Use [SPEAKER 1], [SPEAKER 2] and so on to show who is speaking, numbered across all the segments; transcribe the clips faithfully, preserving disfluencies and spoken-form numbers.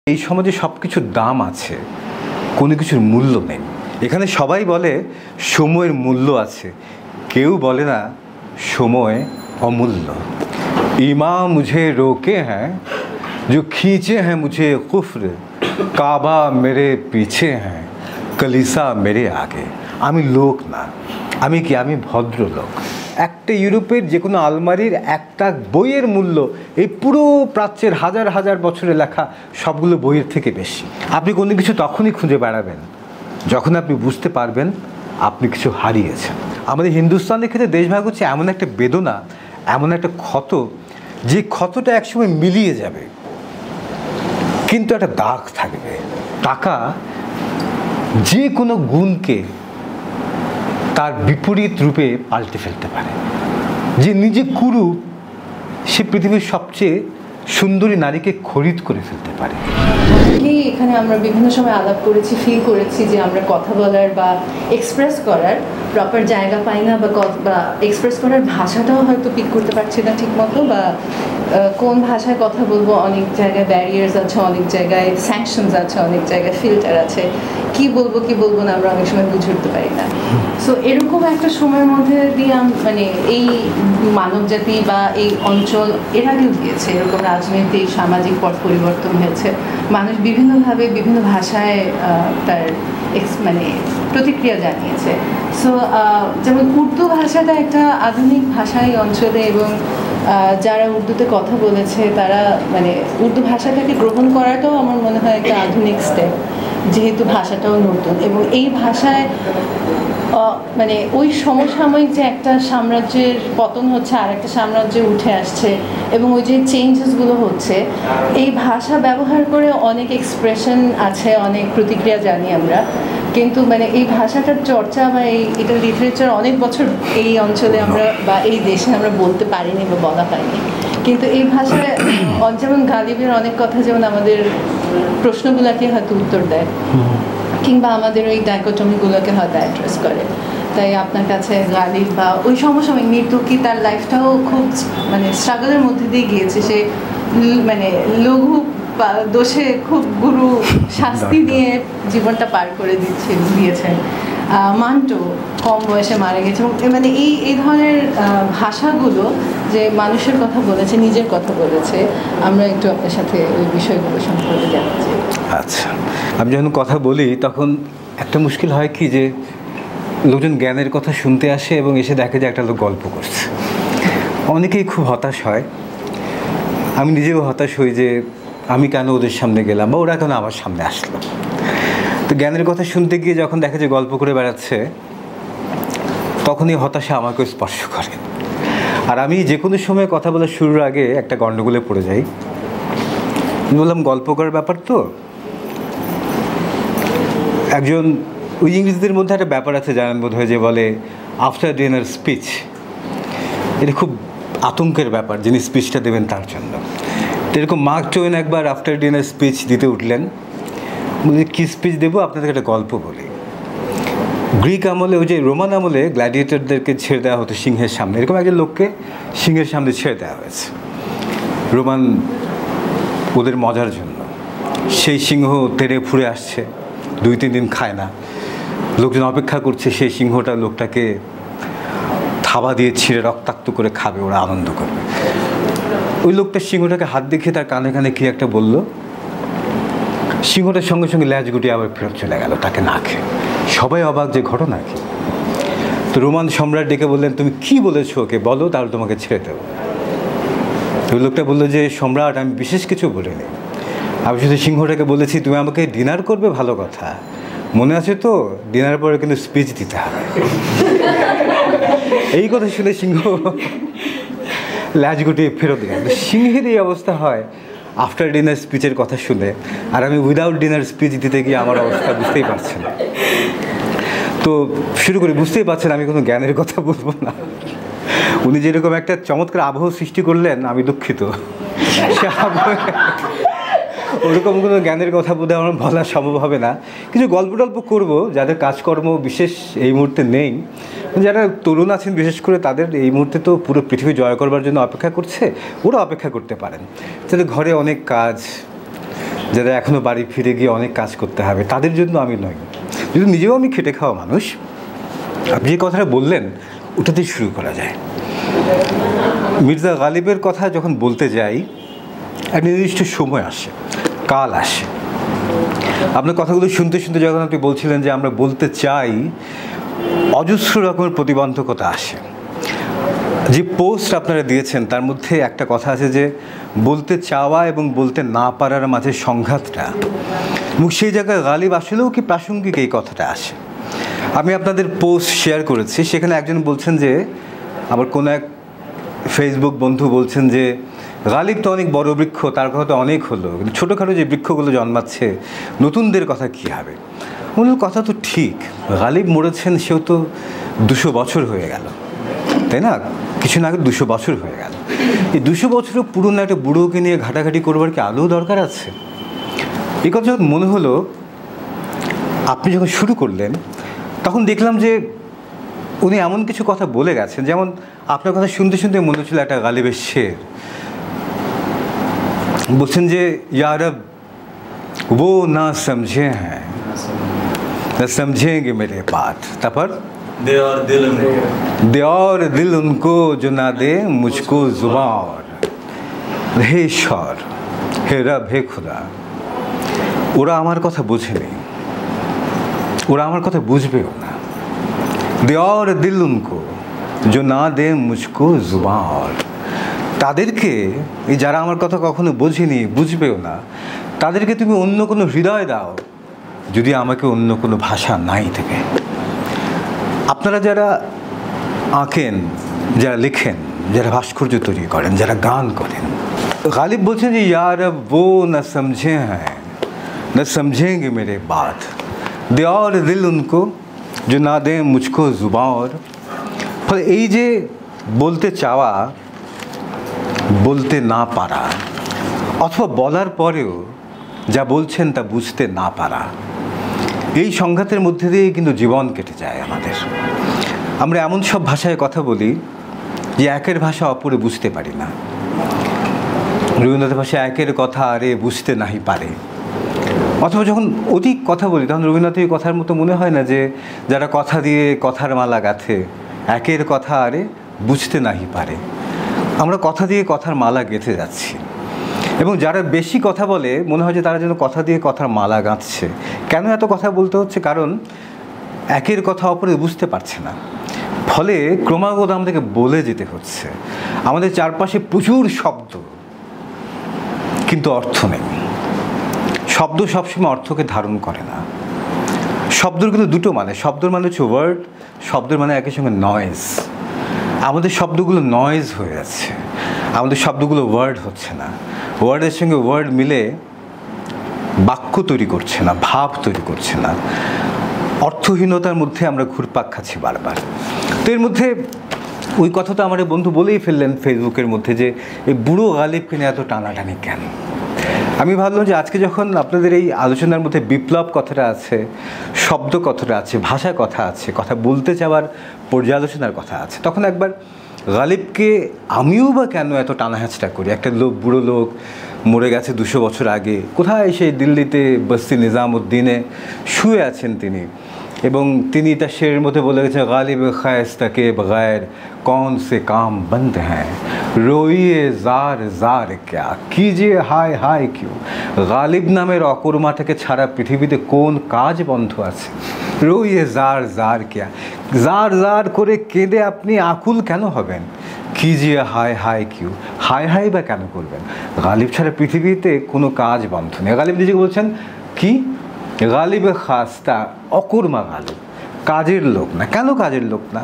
[SPEAKER 1] এই সমাজে সব কিছুর দাম আছে, কোনো কিছুর মূল্য নেই। এখানে সবাই বলে সময়ের মূল্য আছে, কেউ বলে না সময় অমূল্য। ইমাম মুঝে রোকে হ্যাঁ जो खींचे हैं मुझे कुफ्र, काबा मेरे पीछे हैं कलीसा मेरे आगे। আমি লোক না, আমি কি আমি ভদ্রলোক। একটা ইউরোপের যে কোনো আলমারির একটা বইয়ের মূল্য এই পুরো প্রাচ্যের হাজার হাজার বছরে লেখা সবগুলো বইয়ের থেকে বেশি। আপনি কোনো কিছু তখনই খুঁজে বেড়াবেন যখন আপনি বুঝতে পারবেন আপনি কিছু হারিয়েছেন। আমাদের হিন্দুস্তানের ক্ষেত্রে দেশভাগ হচ্ছে এমন একটা বেদনা, এমন একটা ক্ষত, যে ক্ষতটা একসময় মিলিয়ে যাবে কিন্তু একটা দাগ থাকবে। টাকা যে কোনো গুণকে তার বিপরীত রূপে পাল্টে ফেলতে পারে। যে নিজে কুরু সে পৃথিবীর সবচেয়ে সুন্দরী নারীকে খরিদ করে ফেলতে পারে।
[SPEAKER 2] এখানে আমরা বিভিন্ন সময় আলাপ করেছি, ফিল করেছি যে আমরা কথা বলার বা এক্সপ্রেস করার প্রপার জায়গা পাই না, বা বা এক্সপ্রেস করার ভাষাটাও হয়তো পিক করতে পারছি না ঠিক মতো, বা কোন ভাষায় কথা বলবো অনেক জায়গায় ব্যারিয়ার্স আছে, অনেক জায়গায় স্যাংশনস আছে, অনেক জায়গায় ফিল্টার আছে, কি বলবো কি বলবো না আমরা অনেক সময় বুঝে উঠতে পারি না। সো এরকম একটা সময়ের মধ্যে দিয়ে মানে এই মানবজাতি বা এই অঞ্চল এর আগেও গিয়েছে, এরকম রাজনৈতিক সামাজিক পট পরিবর্তন হয়েছে, মানুষ বিভিন্নভাবে বিভিন্ন ভাষায় তার এক্স মানে প্রতিক্রিয়া জানিয়েছে। সো যেমন উর্দু ভাষাটা একটা আধুনিক ভাষা এই অঞ্চলে, এবং যারা উর্দুতে কথা বলেছে তারা মানে উর্দু ভাষাটাকে গ্রহণ করাটাও আমার মনে হয় একটা আধুনিক স্টেপ, যেহেতু ভাষাটাও নতুন। এবং এই ভাষায় মানে ওই সমসাময়িক যে একটা সাম্রাজ্যের পতন হচ্ছে আর একটা সাম্রাজ্যে উঠে আসছে, এবং ওই যে চেঞ্জেসগুলো হচ্ছে, এই ভাষা ব্যবহার করে অনেক এক্সপ্রেশন আছে, অনেক প্রতিক্রিয়া জানি আমরা, কিন্তু মানে এই ভাষাটার চর্চা বা এই এটার লিটারেচার অনেক বছর এই অঞ্চলে আমরা বা এই দেশে আমরা বলতে পারিনি বা বলা হয়নি। কিন্তু এই ভাষায় যেমন গালিবের অনেক কথা যেমন আমাদের প্রশ্নগুলোকে হয়তো উত্তর দেয়, কিংবা আমাদের ওই ডাইকোটমিগুলোকে হয়তো অ্যাড্রেস করে। তাই আপনার কাছে গালিব বা ওই সমসাময়িক নির্তুকি তার লাইফটাও খুব মানে স্ট্রাগলের মধ্যে দিয়ে গিয়েছে, সে মানে লঘু দোষে খুব গুরু শাস্তি নিয়ে জীবনটা পার করে দিচ্ছে দিয়েছেন। মান্টো কম বয়সে মারা গেছে, মানে এই এই ধরনের ভাষাগুলো যে মানুষের কথা বলেছে, নিজের কথা বলেছে, আমরা একটু আপনার সাথে ওই বিষয়গুলো সম্পর্কে জানতে চাই।
[SPEAKER 1] আচ্ছা, আমি যখন কথা বলি তখন একটা মুশকিল হয় কি, যে লোকজন জ্ঞানের কথা শুনতে আসে এবং এসে দেখে যে একটা লোক গল্প করছে। অনেকেই খুব হতাশ হয়, আমি নিজেও হতাশ হই যে আমি কেন ওদের সামনে গেলাম বা ওরা কেন আমার সামনে আসলো। তো জ্ঞানের কথা শুনতে গিয়ে যখন দেখে যে গল্প করে বেড়াচ্ছে, তখনই হতাশা আমাকে স্পর্শ করে। আর আমি যে কোনো সময় কথা বলা শুরুর আগে একটা গণ্ডগোলে পড়ে যাই। বললাম গল্প করার ব্যাপার তো, একজন ওই ইংরেজদের মধ্যে একটা ব্যাপার আছে জানেন বোধ হয়, যে বলে আফটার ডিনার স্পিচ। এটা খুব আতঙ্কের ব্যাপার যিনি স্পিচটা দেবেন তার জন্য। তো এরকম মার্ক টোয়েন একবার আফটার ডিনার স্পিচ দিতে উঠলেন, বলে কী স্পিচ দেবো, আপনাদের একটা গল্প বলি। গ্রিক আমলে ওই যে রোমান আমলে গ্ল্যাডিয়েটরদেরকে ছেড়ে দেওয়া হতো সিংহের সামনে, এরকম একজন লোককে সিংহের সামনে ছেড়ে দেওয়া হয়েছে রোমান ওদের মজার জন্য। সেই সিংহ তেড়ে ফুরে আসছে, দুই তিন দিন খায় না, লোকজন অপেক্ষা করছে সেই সিংহটা লোকটাকে থাবা দিয়ে ছিঁড়ে রক্তাক্ত করে খাবে, ওরা আনন্দ করবে। ওই লোকটা সিংহটাকে হাত দেখিয়ে তার কানে কানে কী একটা বলল, সিংহটার সঙ্গে সঙ্গে ল্যাজ গুটিয়ে আবার ফেরত চলে গেল তাকে না খেয়ে। সবাই অবাক যে ঘটনা কি। তো রোমান সম্রাট ডেকে বললেন, তুমি কি বলেছো ওকে, বলো, তাহলে তোমাকে ছেড়ে দেবো। ওই লোকটা বললো যে সম্রাট, আমি বিশেষ কিছু বলিনি, আমি শুধু সিংহটাকে বলেছি তুমি আমাকে ডিনার করবে, ভালো কথা, মনে আছে তো, ডিনার পরে কিন্তু স্পিচ দিতে হবে। এই কথা শুনে সিংহ ল্যাজ গুটিয়ে ফেরত গেল। সিংহের এই অবস্থা হয় আফটার ডিনার স্পিচের কথা শুনে, আর আমি উইদাউট ডিনার স্পিচ দিতে গিয়ে আমার অবস্থা বুঝতেই পারছেন। তো শুরু করি, বুঝতেই পারছেন আমি কোনো জ্ঞানের কথা বলবো না। উনি যেরকম একটা চমৎকার আবহ সৃষ্টি করলেন, আমি দুঃখিত, ওরকম কোনো জ্ঞানের কথা বোধহয় আমার বলা সম্ভব হবে না। কিছু গল্প টল্প করবো, যাদের কাজকর্ম বিশেষ এই মুহূর্তে নেই, যারা তরুণ আছেন বিশেষ করে, তাদের এই মুহূর্তে তো পুরো পৃথিবী জয় করবার জন্য অপেক্ষা করছে, ওরা অপেক্ষা করতে পারেন। তাদের ঘরে অনেক কাজ, যারা এখনও বাড়ি ফিরে গিয়ে অনেক কাজ করতে হবে, তাদের জন্য আমি নই। যদি নিজেও আমি খেটে খাওয়া মানুষ, আপনি যে কথাটা বললেন ওটাতেই শুরু করা যায়। মির্জা গালিবের কথা যখন বলতে যাই, একটা নির্দিষ্ট সময় আসে, কাল আসে। আপনার কথাগুলো শুনতে শুনতে যখন আপনি বলছিলেন যে আমরা বলতে চাই, অজস্র রকমের প্রতিবন্ধকতা আসে। যে পোস্ট আপনারা দিয়েছেন তার মধ্যে একটা কথা আছে যে বলতে চাওয়া এবং বলতে না পারার মাঝে সংঘাতটা, এবং সেই জায়গায় গালিব আসলেও কি প্রাসঙ্গিক এই কথাটা আসে। আমি আপনাদের পোস্ট শেয়ার করেছি, সেখানে একজন বলছেন যে, আবার কোনো এক ফেসবুক বন্ধু বলছেন যে গালিব তো অনেক বড় বৃক্ষ, তার কথা তো অনেক হলো, কিন্তু ছোটোখাটো যে বৃক্ষগুলো জন্মাচ্ছে নতুনদের কথা কী হবে? ওনার কথা তো ঠিক, গালিব মরেছেন, সেও তো দুশো বছর হয়ে গেল, তাই না? কিছু না আগে দুশো বছর হয়ে গেল। এই দুশো বছরও পুরনো একটা বুড়োকে নিয়ে ঘাটাঘাটি করবার কি আদৌ দরকার আছে? এই কথা যখন মনে হলো, আপনি যখন শুরু করলেন তখন দেখলাম যে উনি এমন কিছু কথা বলে গেছেন, যেমন আপনার কথা শুনতে শুনতে মনে হচ্ছিল একটা গালিবের শের। বলছেন যে ইয়া রব वो ना समझे हैं ना समझेंगे मेरे बात, তারপর
[SPEAKER 3] दे और दिल उनको
[SPEAKER 1] दे और दिल उनको जो ना दे मुझको जुबान, হে ঈশ্বর, হে রব, হে খুদা, ওরা আমার কথা বোঝেনি, ওরা আমার কথা বুঝবেও না। দে और दिल उनको जो ना दे मुझको जुबान, তাদেরকে, এই যারা আমার কথা কখনো বোঝেনি, বুঝবেও না, তাদেরকে তুমি অন্য কোনো হৃদয় দাও যদি আমাকে অন্য কোনো ভাষা নাই থেকে। আপনারা যারা আঁকেন, যারা লেখেন, যারা ভাস্কর্য তৈরি করেন, যারা গান করেন, গালিব বলছেন যে ইয়ার वो न समझे हैं न समझेंगे मेरे बात, दे और दिल उनको जो ना दे मुझको जुबान। ফলে এই যে বলতে চাওয়া, বলতে না পারা, অথবা বলার পরেও যা বলছেন তা বুঝতে না পারা, এই সংঘাতের মধ্যে দিয়ে কিন্তু জীবন কেটে যায় আমাদের। আমরা এমন সব ভাষায় কথা বলি যে একের ভাষা অপরে বুঝতে পারি না। রবীন্দ্রনাথের ভাষায় একের কথা আরে বুঝতে নাহি পারে। অথবা যখন অধিক কথা বলি তখন রবীন্দ্রনাথের কথার মতো মনে হয় না যে যারা কথা দিয়ে কথার মালা গাঁথে, একের কথা আরে বুঝতে নাহি পারে। আমরা কথা দিয়ে কথার মালা গেঁথে যাচ্ছি, এবং যারা বেশি কথা বলে মনে হয় যে তারা যেন কথা দিয়ে কথার মালা গাঁথছে। কেন এত কথা বলতে হচ্ছে? কারণ একের কথা অপরে বুঝতে পারছে না, ফলে ক্রমাগত আমাদেরকে বলে যেতে হচ্ছে। আমাদের চারপাশে প্রচুর শব্দ, কিন্তু অর্থ নেই। শব্দ সবসময় অর্থকে ধারণ করে না। শব্দের কিন্তু দুটো মানে, শব্দের মানে হচ্ছে ওয়ার্ড, শব্দের মানে একই সঙ্গে নয়েজ। আমাদের শব্দগুলো নয়েজ হয়ে যাচ্ছে, আমাদের শব্দগুলো ওয়ার্ড হচ্ছে না। ওয়ার্ডের সঙ্গে ওয়ার্ড মিলে বাক্য তৈরি করছে না, ভাব তৈরি করছে না। অর্থহীনতার মধ্যে আমরা ঘুরপাক খাচ্ছি বারবার। তো এর মধ্যে ওই কথা তো আমার বন্ধু বলেই ফেললেন ফেসবুকের মধ্যে যে এই বুড়ো গালিবকে নিয়ে এত টানাটানি কেন। আমি ভাবলাম যে আজকে যখন আপনাদের এই আলোচনার মধ্যে বিপ্লব কথাটা আছে, শব্দ কথাটা আছে, ভাষা কথা আছে, কথা বলতে চাওয়ার পর্যালোচনার কথা আছে, তখন একবার গালিবকে আমিও বা কেন এত টানাহাঁচড়া করি। একটা লোক, বুড়ো লোক, মরে গেছে দুশো বছর আগে, কোথায় সেই দিল্লিতে বস্তি নিজামুদ্দিনে শুয়ে আছেন তিনি, এবং তিনি তার শেরের মধ্যে বলে গেছেন গালিব খায়স্তা কে বগैर कौन से काम बंद हैं, रोइए जार जार क्या कीजिए হায় হায় क्यों। গালিব নামের অকর্মাটাকে ছাড়া পৃথিবীতে কোন কাজ বন্ধ আছে? রইয়ে জার জার ক্যা, জার জার করে কেঁদে আপনি আকুল কেন হবেন? কিজিয়ে হায় হায় কিউ, হায় হায় বা কেন করবেন? গালিব ছাড়া পৃথিবীতে কোনো কাজ বন্ধ নেই। গালিব নিজেকে বলছেন কি? গালিবে খাস্তা, অকর্মা গালিব, কাজের লোক না। কেন কাজের লোক না?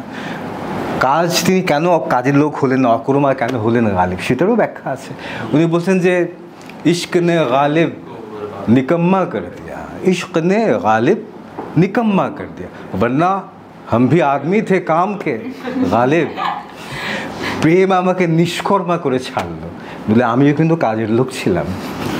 [SPEAKER 1] কাজ তিনি কেন কাজের লোক হলেন না, অকর্মা কেন হলেন গালিব, সেটারও ব্যাখ্যা আছে। উনি বলছেন যে ইশক নে গালিব নিকম্মা কর দিয়া, ইশক নে গালিব নিকম্মা কর দিয়া, বরনা हम भी आदमी थे काम के, গালিব প্রেম আমাকে নিষ্কর্মা করে ছাড়লো, বলে আমিও কিন্তু কাজের লোক ছিলাম।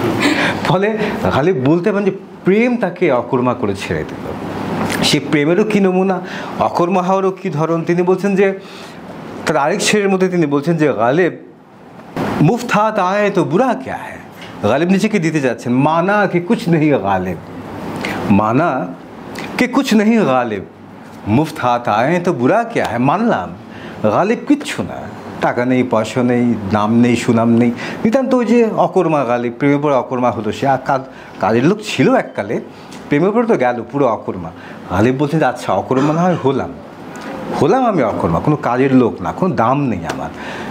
[SPEAKER 1] ফলে গালিব বলতে পারেন যে প্রেম তাকে অকর্মা করে ছেড়ে দিল। সে প্রেমেরও কী নমুনা, অকর্মা হওয়ারও কী ধরন। তিনি বলছেন যে তার আরেক শেরের মধ্যে তিনি বলছেন যে গালিব মুফত হাত আয়ে তো বুরা ক্যা হ্যায়, গালিব নিজেকে দিতে যাচ্ছেন, মানা কি কুছ নেই গালিব, মানা कि कुछ नहीं गालिब, मुफ्त हाथ आए तो बुरा क्या है, মানলাম গালিব কিচ্ছু না, টাকা নেই, পয়সা নেই, নাম নেই, সুনাম নেই, নিতান্ত ওই যে অকর্মা গালিব, প্রেমের পরে অকর্মা হলো সে। আর কাজ কাজের লোক ছিল এককালে, প্রেমের পরে তো গেল পুরো অকর্মা। গালিব বলছেন যে আচ্ছা অকর্মা না হয় হলাম, হলাম আমি অকর্মা, কোনো কাজের লোক না, কোনো দাম নেই আমার,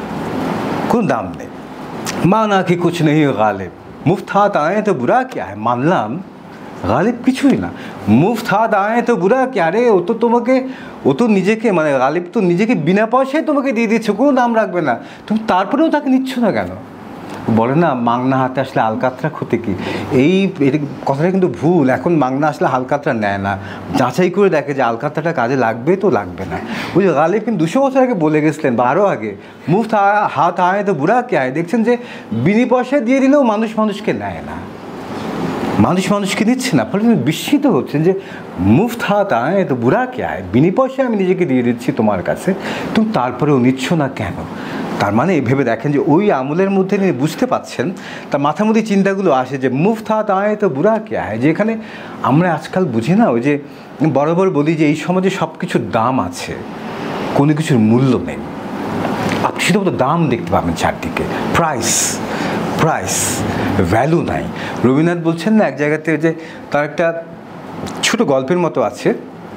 [SPEAKER 1] কোনো দাম নেই। মানা কি কুছ নেই গালিব, মুফত হাত আয়ে তো বুরা क्या है, মানলাম গালিব কিছুই না, মুফত হাত আয়ে তো বুরা क्या, রে ও তো তোমাকে, ও তো নিজেকে মানে গালিব তো নিজেকে বিনা পয়সায় তোমাকে দিয়ে দিচ্ছে, কোনো দাম রাখবে না, তুমি তারপরেও তাকে নিচ্ছ না কেন? বলে না মাংনা হাতে আসলে আলকাতরা ক্ষতি কি, এই এটা কথাটা কিন্তু ভুল। এখন মাংনা আসলে আলকাতরা নেয় না, যাচাই করে দেখে যে আলকাতরাটা কাজে লাগবে তো লাগবে না। ওই যে গালিব কিন্তু দুশো বছর আগে বলে গেছিলেন বা আরও আগে, মুফত হাত আয় তো বুড়া কে আয়। দেখছেন যে বিনি পয়সা দিয়ে দিলেও মানুষ মানুষকে নেয় না, মানুষ মানুষকে দিচ্ছে না, ফলে তুমি বিস্মিত হচ্ছেন যে মুফত হাত আয় তো বুড়া কে আয়, বিনি পয়সায় আমি নিজেকে দিয়ে দিচ্ছি তোমার কাছে, তুমি তারপরেও নিচ্ছ না কেন? তার মানে ভেবে দেখেন যে ওই আমলের মধ্যে তিনি বুঝতে পাচ্ছেন, তার মাথার মধ্যে চিন্তাগুলো আসে যে মুফত হাত আয় তো বুড়া কে আয়। যে এখানে আমরা আজকাল বুঝি না, ওই যে বরাবর বলি যে এই সমাজে সব কিছুর দাম আছে, কোনো কিছুর মূল্য নেই। আপনি শুধুমাত্র দাম দেখতে পাবেন চারদিকে, প্রাইস প্রাইস ভ্যালু নাই। রবীন্দ্রনাথ বলছেন না এক জায়গাতে যে তার একটা ছোট গল্পের মতো আছে,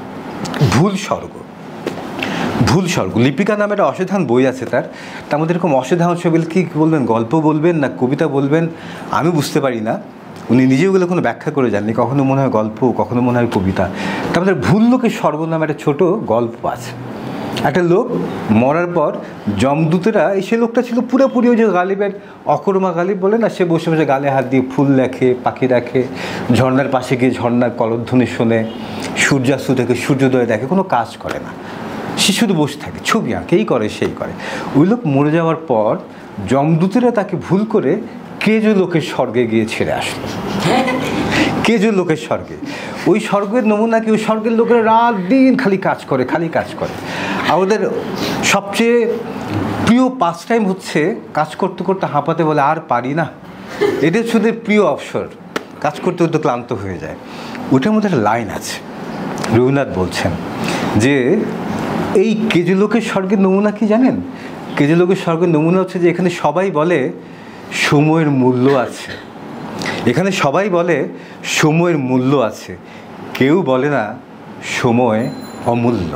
[SPEAKER 1] ভুল স্বর্গ। ভুল স্বর্গ লিপিকা নামে একটা অসাধারণ বই আছে তার, তার মধ্যে এরকম অসাধারণ ছবি কী বলবেন, গল্প বলবেন না কবিতা বলবেন আমি বুঝতে পারি না, উনি নিজেগুলো কোনো ব্যাখ্যা করে যাননি, কখনো মনে হয় গল্প, কখনো মনে হয় কবিতা। তার মধ্যে ভুল লোকের স্বর্গ নামে একটা ছোটো গল্প আছে। একটা লোক মরার পর যমদূতেরা, সে লোকটা ছিল পুরোপুরি ওই যে গালিবের অকর্মা গালিব বলে না, সে বসে বসে গালে হাত দিয়ে ফুল দেখে, পাখি দেখে, ঝর্নার পাশে গিয়ে ঝর্নার কলধ্বনি শোনে, সূর্যাস্ত দেখে, সূর্যোদয় দেখে, কোনো কাজ করে না, সে শুধু বসে থাকে, ছবি আঁকে, এই করে সেই করে। ওই লোক মরে যাওয়ার পর যমদূতেরা তাকে ভুল করে কেজো লোকের স্বর্গে গিয়ে ছেড়ে আসলো। কেজো লোকের স্বর্গে, ওই স্বর্গের নমুনা কি, ওই স্বর্গের লোকেরা রাত দিন খালি কাজ করে, খালি কাজ করে। আর ওদের সবচেয়ে প্রিয় পাস টাইম হচ্ছে কাজ করতে করতে হাঁপাতে বলে আর পারি না, এদের শুধু প্রিয় অবসর, কাজ করতে করতে ক্লান্ত হয়ে যায়। ওটার মধ্যে একটা লাইন আছে, রবীন্দ্রনাথ বলছেন যে এই কেজো লোকের স্বর্গের নমুনা কি জানেন? কেজো লোকের স্বর্গের নমুনা হচ্ছে যে এখানে সবাই বলে সময়ের মূল্য আছে, এখানে সবাই বলে সময়ের মূল্য আছে, কেউ বলে না সময় অমূল্য।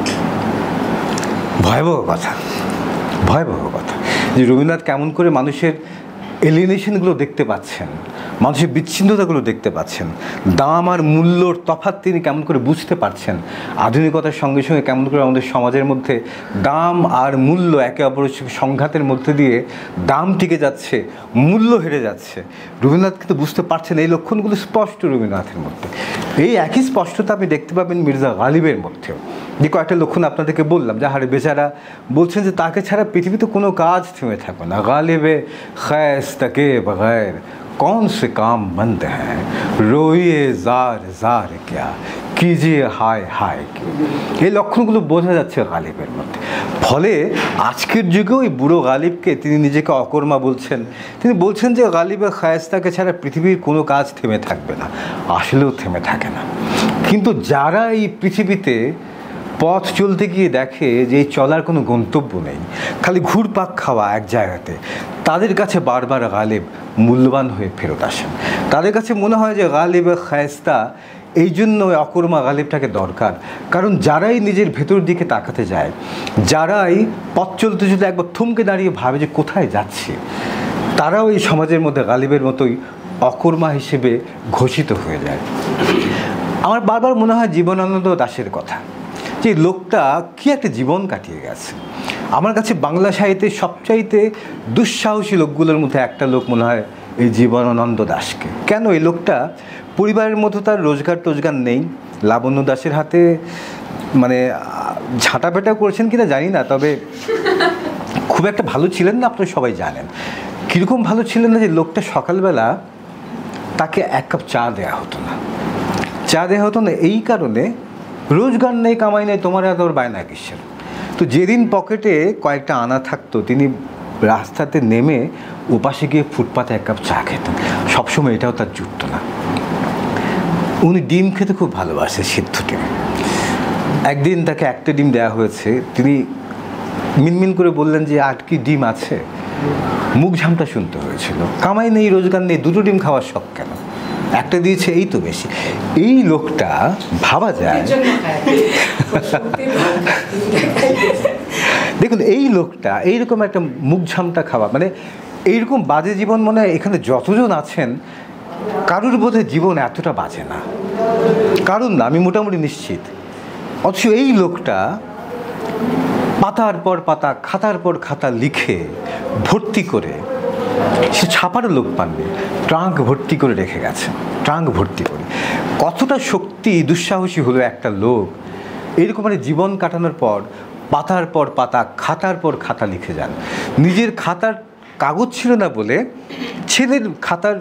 [SPEAKER 1] ভয়াবহ কথা, ভয়াবহ কথা যে রবীন্দ্রনাথ কেমন করে মানুষের এলিয়েনেশনগুলো দেখতে পাচ্ছেন, মানুষের বিচ্ছিন্নতাগুলো দেখতে পাচ্ছেন, দাম আর মূল্যর তফাৎ তিনি কেমন করে বুঝতে পারছেন, আধুনিকতার সঙ্গে সঙ্গে কেমন করে আমাদের সমাজের মধ্যে দাম আর মূল্য একে অপরের সংঘাতের মধ্যে দিয়ে দাম টিকে যাচ্ছে, মূল্য হেরে যাচ্ছে। রবীন্দ্রনাথ কিন্তু বুঝতে পারছেন, এই লক্ষণগুলো স্পষ্ট রবীন্দ্রনাথের মধ্যে। এই একই স্পষ্টতা আপনি দেখতে পাবেন মির্জা গালিবের মধ্যেও। যে কয়েকটা লক্ষণ আপনাদেরকে বললাম, যাহারে বেচারা বলছেন যে তাকে ছাড়া পৃথিবীতে কোনো কাজ থেমে থাকবে না, গালিবে খ্যাস্তাকে বগैर कौन से काम बंद हैं, रोइए जार जार क्या कीजिए हाय हाय কি, এই লক্ষণগুলো বোঝা যাচ্ছে গালিবের মধ্যে। ফলে আজকের যুগে ওই বুড়ো গালিবকে তিনি নিজেকে অকর্মা বলছেন, তিনি বলছেন যে গালিবে খায়স্তাকে ছাড়া পৃথিবীর কোনো কাজ থেমে থাকবে না, আসলেও থেমে থাকে না। কিন্তু যারা এই পৃথিবীতে পথ চলতে গিয়ে দেখে যে এই চলার কোনো গন্তব্য নেই, খালি ঘুরপাক খাওয়া এক জায়গাতে, তাদের কাছে বারবার গালিব মূল্যবান হয়ে ফেরত আসেন। তাদের কাছে মনে হয় যে গালিবে খায়স্তা এই জন্য অকর্মা গালিবটাকে দরকার, কারণ যারাই নিজের ভেতর দিকে তাকাতে যায়, যারাই পথ চলতে চলতে একবার থমকে দাঁড়িয়ে ভাবে যে কোথায় যাচ্ছে, তারাও এই সমাজের মধ্যে গালিবের মতোই অকর্মা হিসেবে ঘোষিত হয়ে যায়। আমার বারবার মনে হয় জীবনানন্দ দাশের কথা, যে লোকটা কী একটা জীবন কাটিয়ে গেছে। আমার কাছে বাংলা সাহিত্যের সবচাইতে দুঃসাহসী লোকগুলোর মধ্যে একটা লোক মনে হয় এই জীবনানন্দ দাশকে। কেন? এই লোকটা পরিবারের মধ্যে তার রোজগার টোজগার নেই, লাবণ্য দাশের হাতে মানে ঝাঁটাপেটা করেছেন কিনা জানি না, তবে খুব একটা ভালো ছিলেন না, আপনারা সবাই জানেন। কীরকম ভালো ছিলেন না, যে লোকটা সকালবেলা তাকে এক কাপ চা দেওয়া হতো না, চা দেওয়া হতো না এই কারণে রোজগার নেই, কামাই নেই, তোমার এত বায়না কিসের। তো যেদিন পকেটে কয়েকটা আনা থাকতো তিনি রাস্তাতে নেমে ওপাশে গিয়ে ফুটপাতে এক কাপ চা খেতেন। সবসময় এটাও তার জুটত না। উনি ডিম খেতে খুব ভালোবাসে, সিদ্ধ ডিম। একদিন তাকে একটা ডিম দেওয়া হয়েছে, তিনি মিনমিন করে বললেন যে আর কি ডিম আছে? মুখ ঝামটা শুনতে হয়েছিল। কামাই নেই, রোজগার নেই, দুটো ডিম খাওয়ার শখ কেন? একটা দিয়েছে, এই তো বেশি। এই লোকটা ভাবা যায়, দেখুন এই লোকটা এইরকম একটা মুখ ঝামটা খাওয়া, মানে এইরকম বাজে জীবন মনে হয় এখানে যতজন আছেন কারুর বোধে জীবন এতটা বাজে না, কারণ না, আমি মোটামুটি নিশ্চিত। অথচ এই লোকটা পাতার পর পাতা, খাতার পর খাতা লিখে ভর্তি করে, সে ছাপারও লোক পাননি, ট্রাঙ্ক ভর্তি করে রেখে গেছে, ট্রাঙ্ক ভর্তি করে। কতটা শক্তি, দুঃসাহসী হলো একটা লোক এরকম মানে জীবন কাটানোর পর পাতার পর পাতা, খাতার পর খাতা লিখে যান। নিজের খাতার কাগজ ছিল না বলে ছেলের খাতার,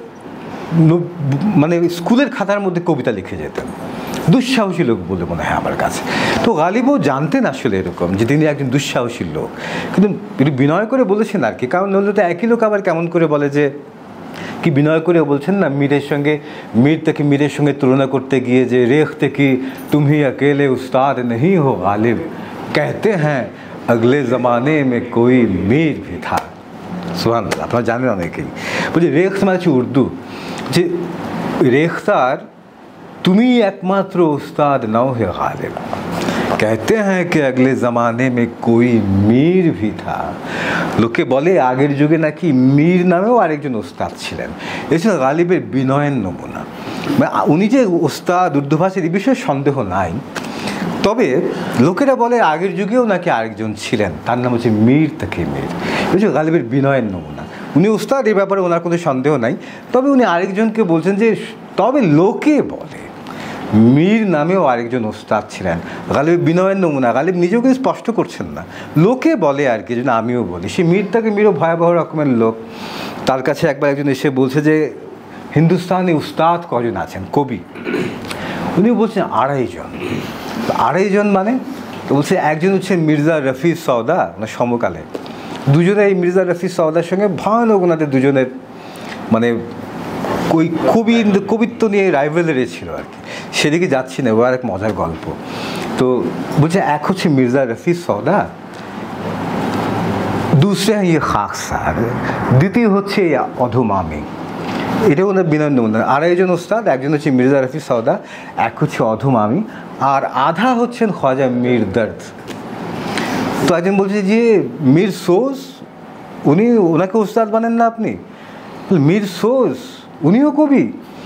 [SPEAKER 1] মানে স্কুলের খাতার মধ্যে কবিতা লিখে যেতেন। দুঃসাহসী লোক বলে মনে হয় আমার কাছে। তো গালিবও জানতেন আসলে এরকম যে তিনি একজন দুঃসাহসী লোক, কিন্তু একটু বিনয় করে বলেছেন আর কি। কারণ নইলে তো একই লোক আবার কেমন করে বলে যে, কি বিনয় করে বলছেন না, মীরের সঙ্গে, মীর থেকে মীরের সঙ্গে তুলনা করতে গিয়ে যে, রেখতে কি তুমি अकेले उस्ताद नहीं हो गालिब, कहते हैं अगले ज़माने में कोई मीर भी था। সুবহানাল্লাহ, আপনারা জানেন অনেকেই। বলছি রেখত মানে হচ্ছে উর্দু, যে রেখতার তুমি একমাত্র উস্তাদ নাও হে গালিব, कहते हैं कि अगले ज़माने में कोई मीर भी था। লোকে বলে আগের যুগে নাকি মীর নামেও আরেকজন ওস্তাদ ছিলেন। এছাড়া গালিবের বিনয়ের নমুনা, মানে উনি যে ওস্তাদ উর্দু ভাষার এই বিষয়ে সন্দেহ নাই। তবে লোকেরা বলে আগের যুগেও নাকি আরেকজন ছিলেন, তার নাম হচ্ছে মীর তাকি মীর। বুঝছো, গালিবের বিনয়ের নমুনা। উনি ওস্তাদ, এই ব্যাপারে ওনার কোনো সন্দেহ নাই। তবে উনি আরেকজনকে বলছেন যে, তবে লোকে বলে মীর নামেও আরেকজন ওস্তাদ ছিলেন। গালিব বিনয়ের নমুনা, গালিব নিজেকে স্পষ্ট করছেন না, লোকে বলে আর কি, যেন আমিও বলি। সে মীর তাকে মীরও ভয়াবহ রকমের লোক। তার কাছে একবার একজন এসে বলছে যে, হিন্দুস্তানি উস্তাদ কজন আছেন, কবি? উনি বলছেন আড়াইজন। আড়াইজন মানে? তো বলছে একজন হচ্ছে মির্জা রফি সওদা, মানে সমকালে দুজনে এই মির্জা রফি সওদার সঙ্গে ভয়ানক ওনাদের দুজনের মানে ওই কবি কবিত্ব নিয়ে রাইভেলারি ছিল আর কি। সেদিকে যাচ্ছি না, ও আর এক মজার গল্প। তো বলছে এক হচ্ছে মির্জা রফি সওদা, দুসরে ইয়ে খাকসার, দ্বিতীয় হচ্ছে অধমামি। এটা ওনার বিনয় নমুনা। আড়াইজন ওস্তাদ, একজন হচ্ছে মির্জা রফি সওদা, এক হচ্ছে অধমামি, আর আধা হচ্ছেন খ্বাজা মীর দর্দ। তো একজন বলছে যে মীর সোজ, উনি ওনাকে ওস্তাদ বানেন না আপনি? মীর সোজ উনিও কবি?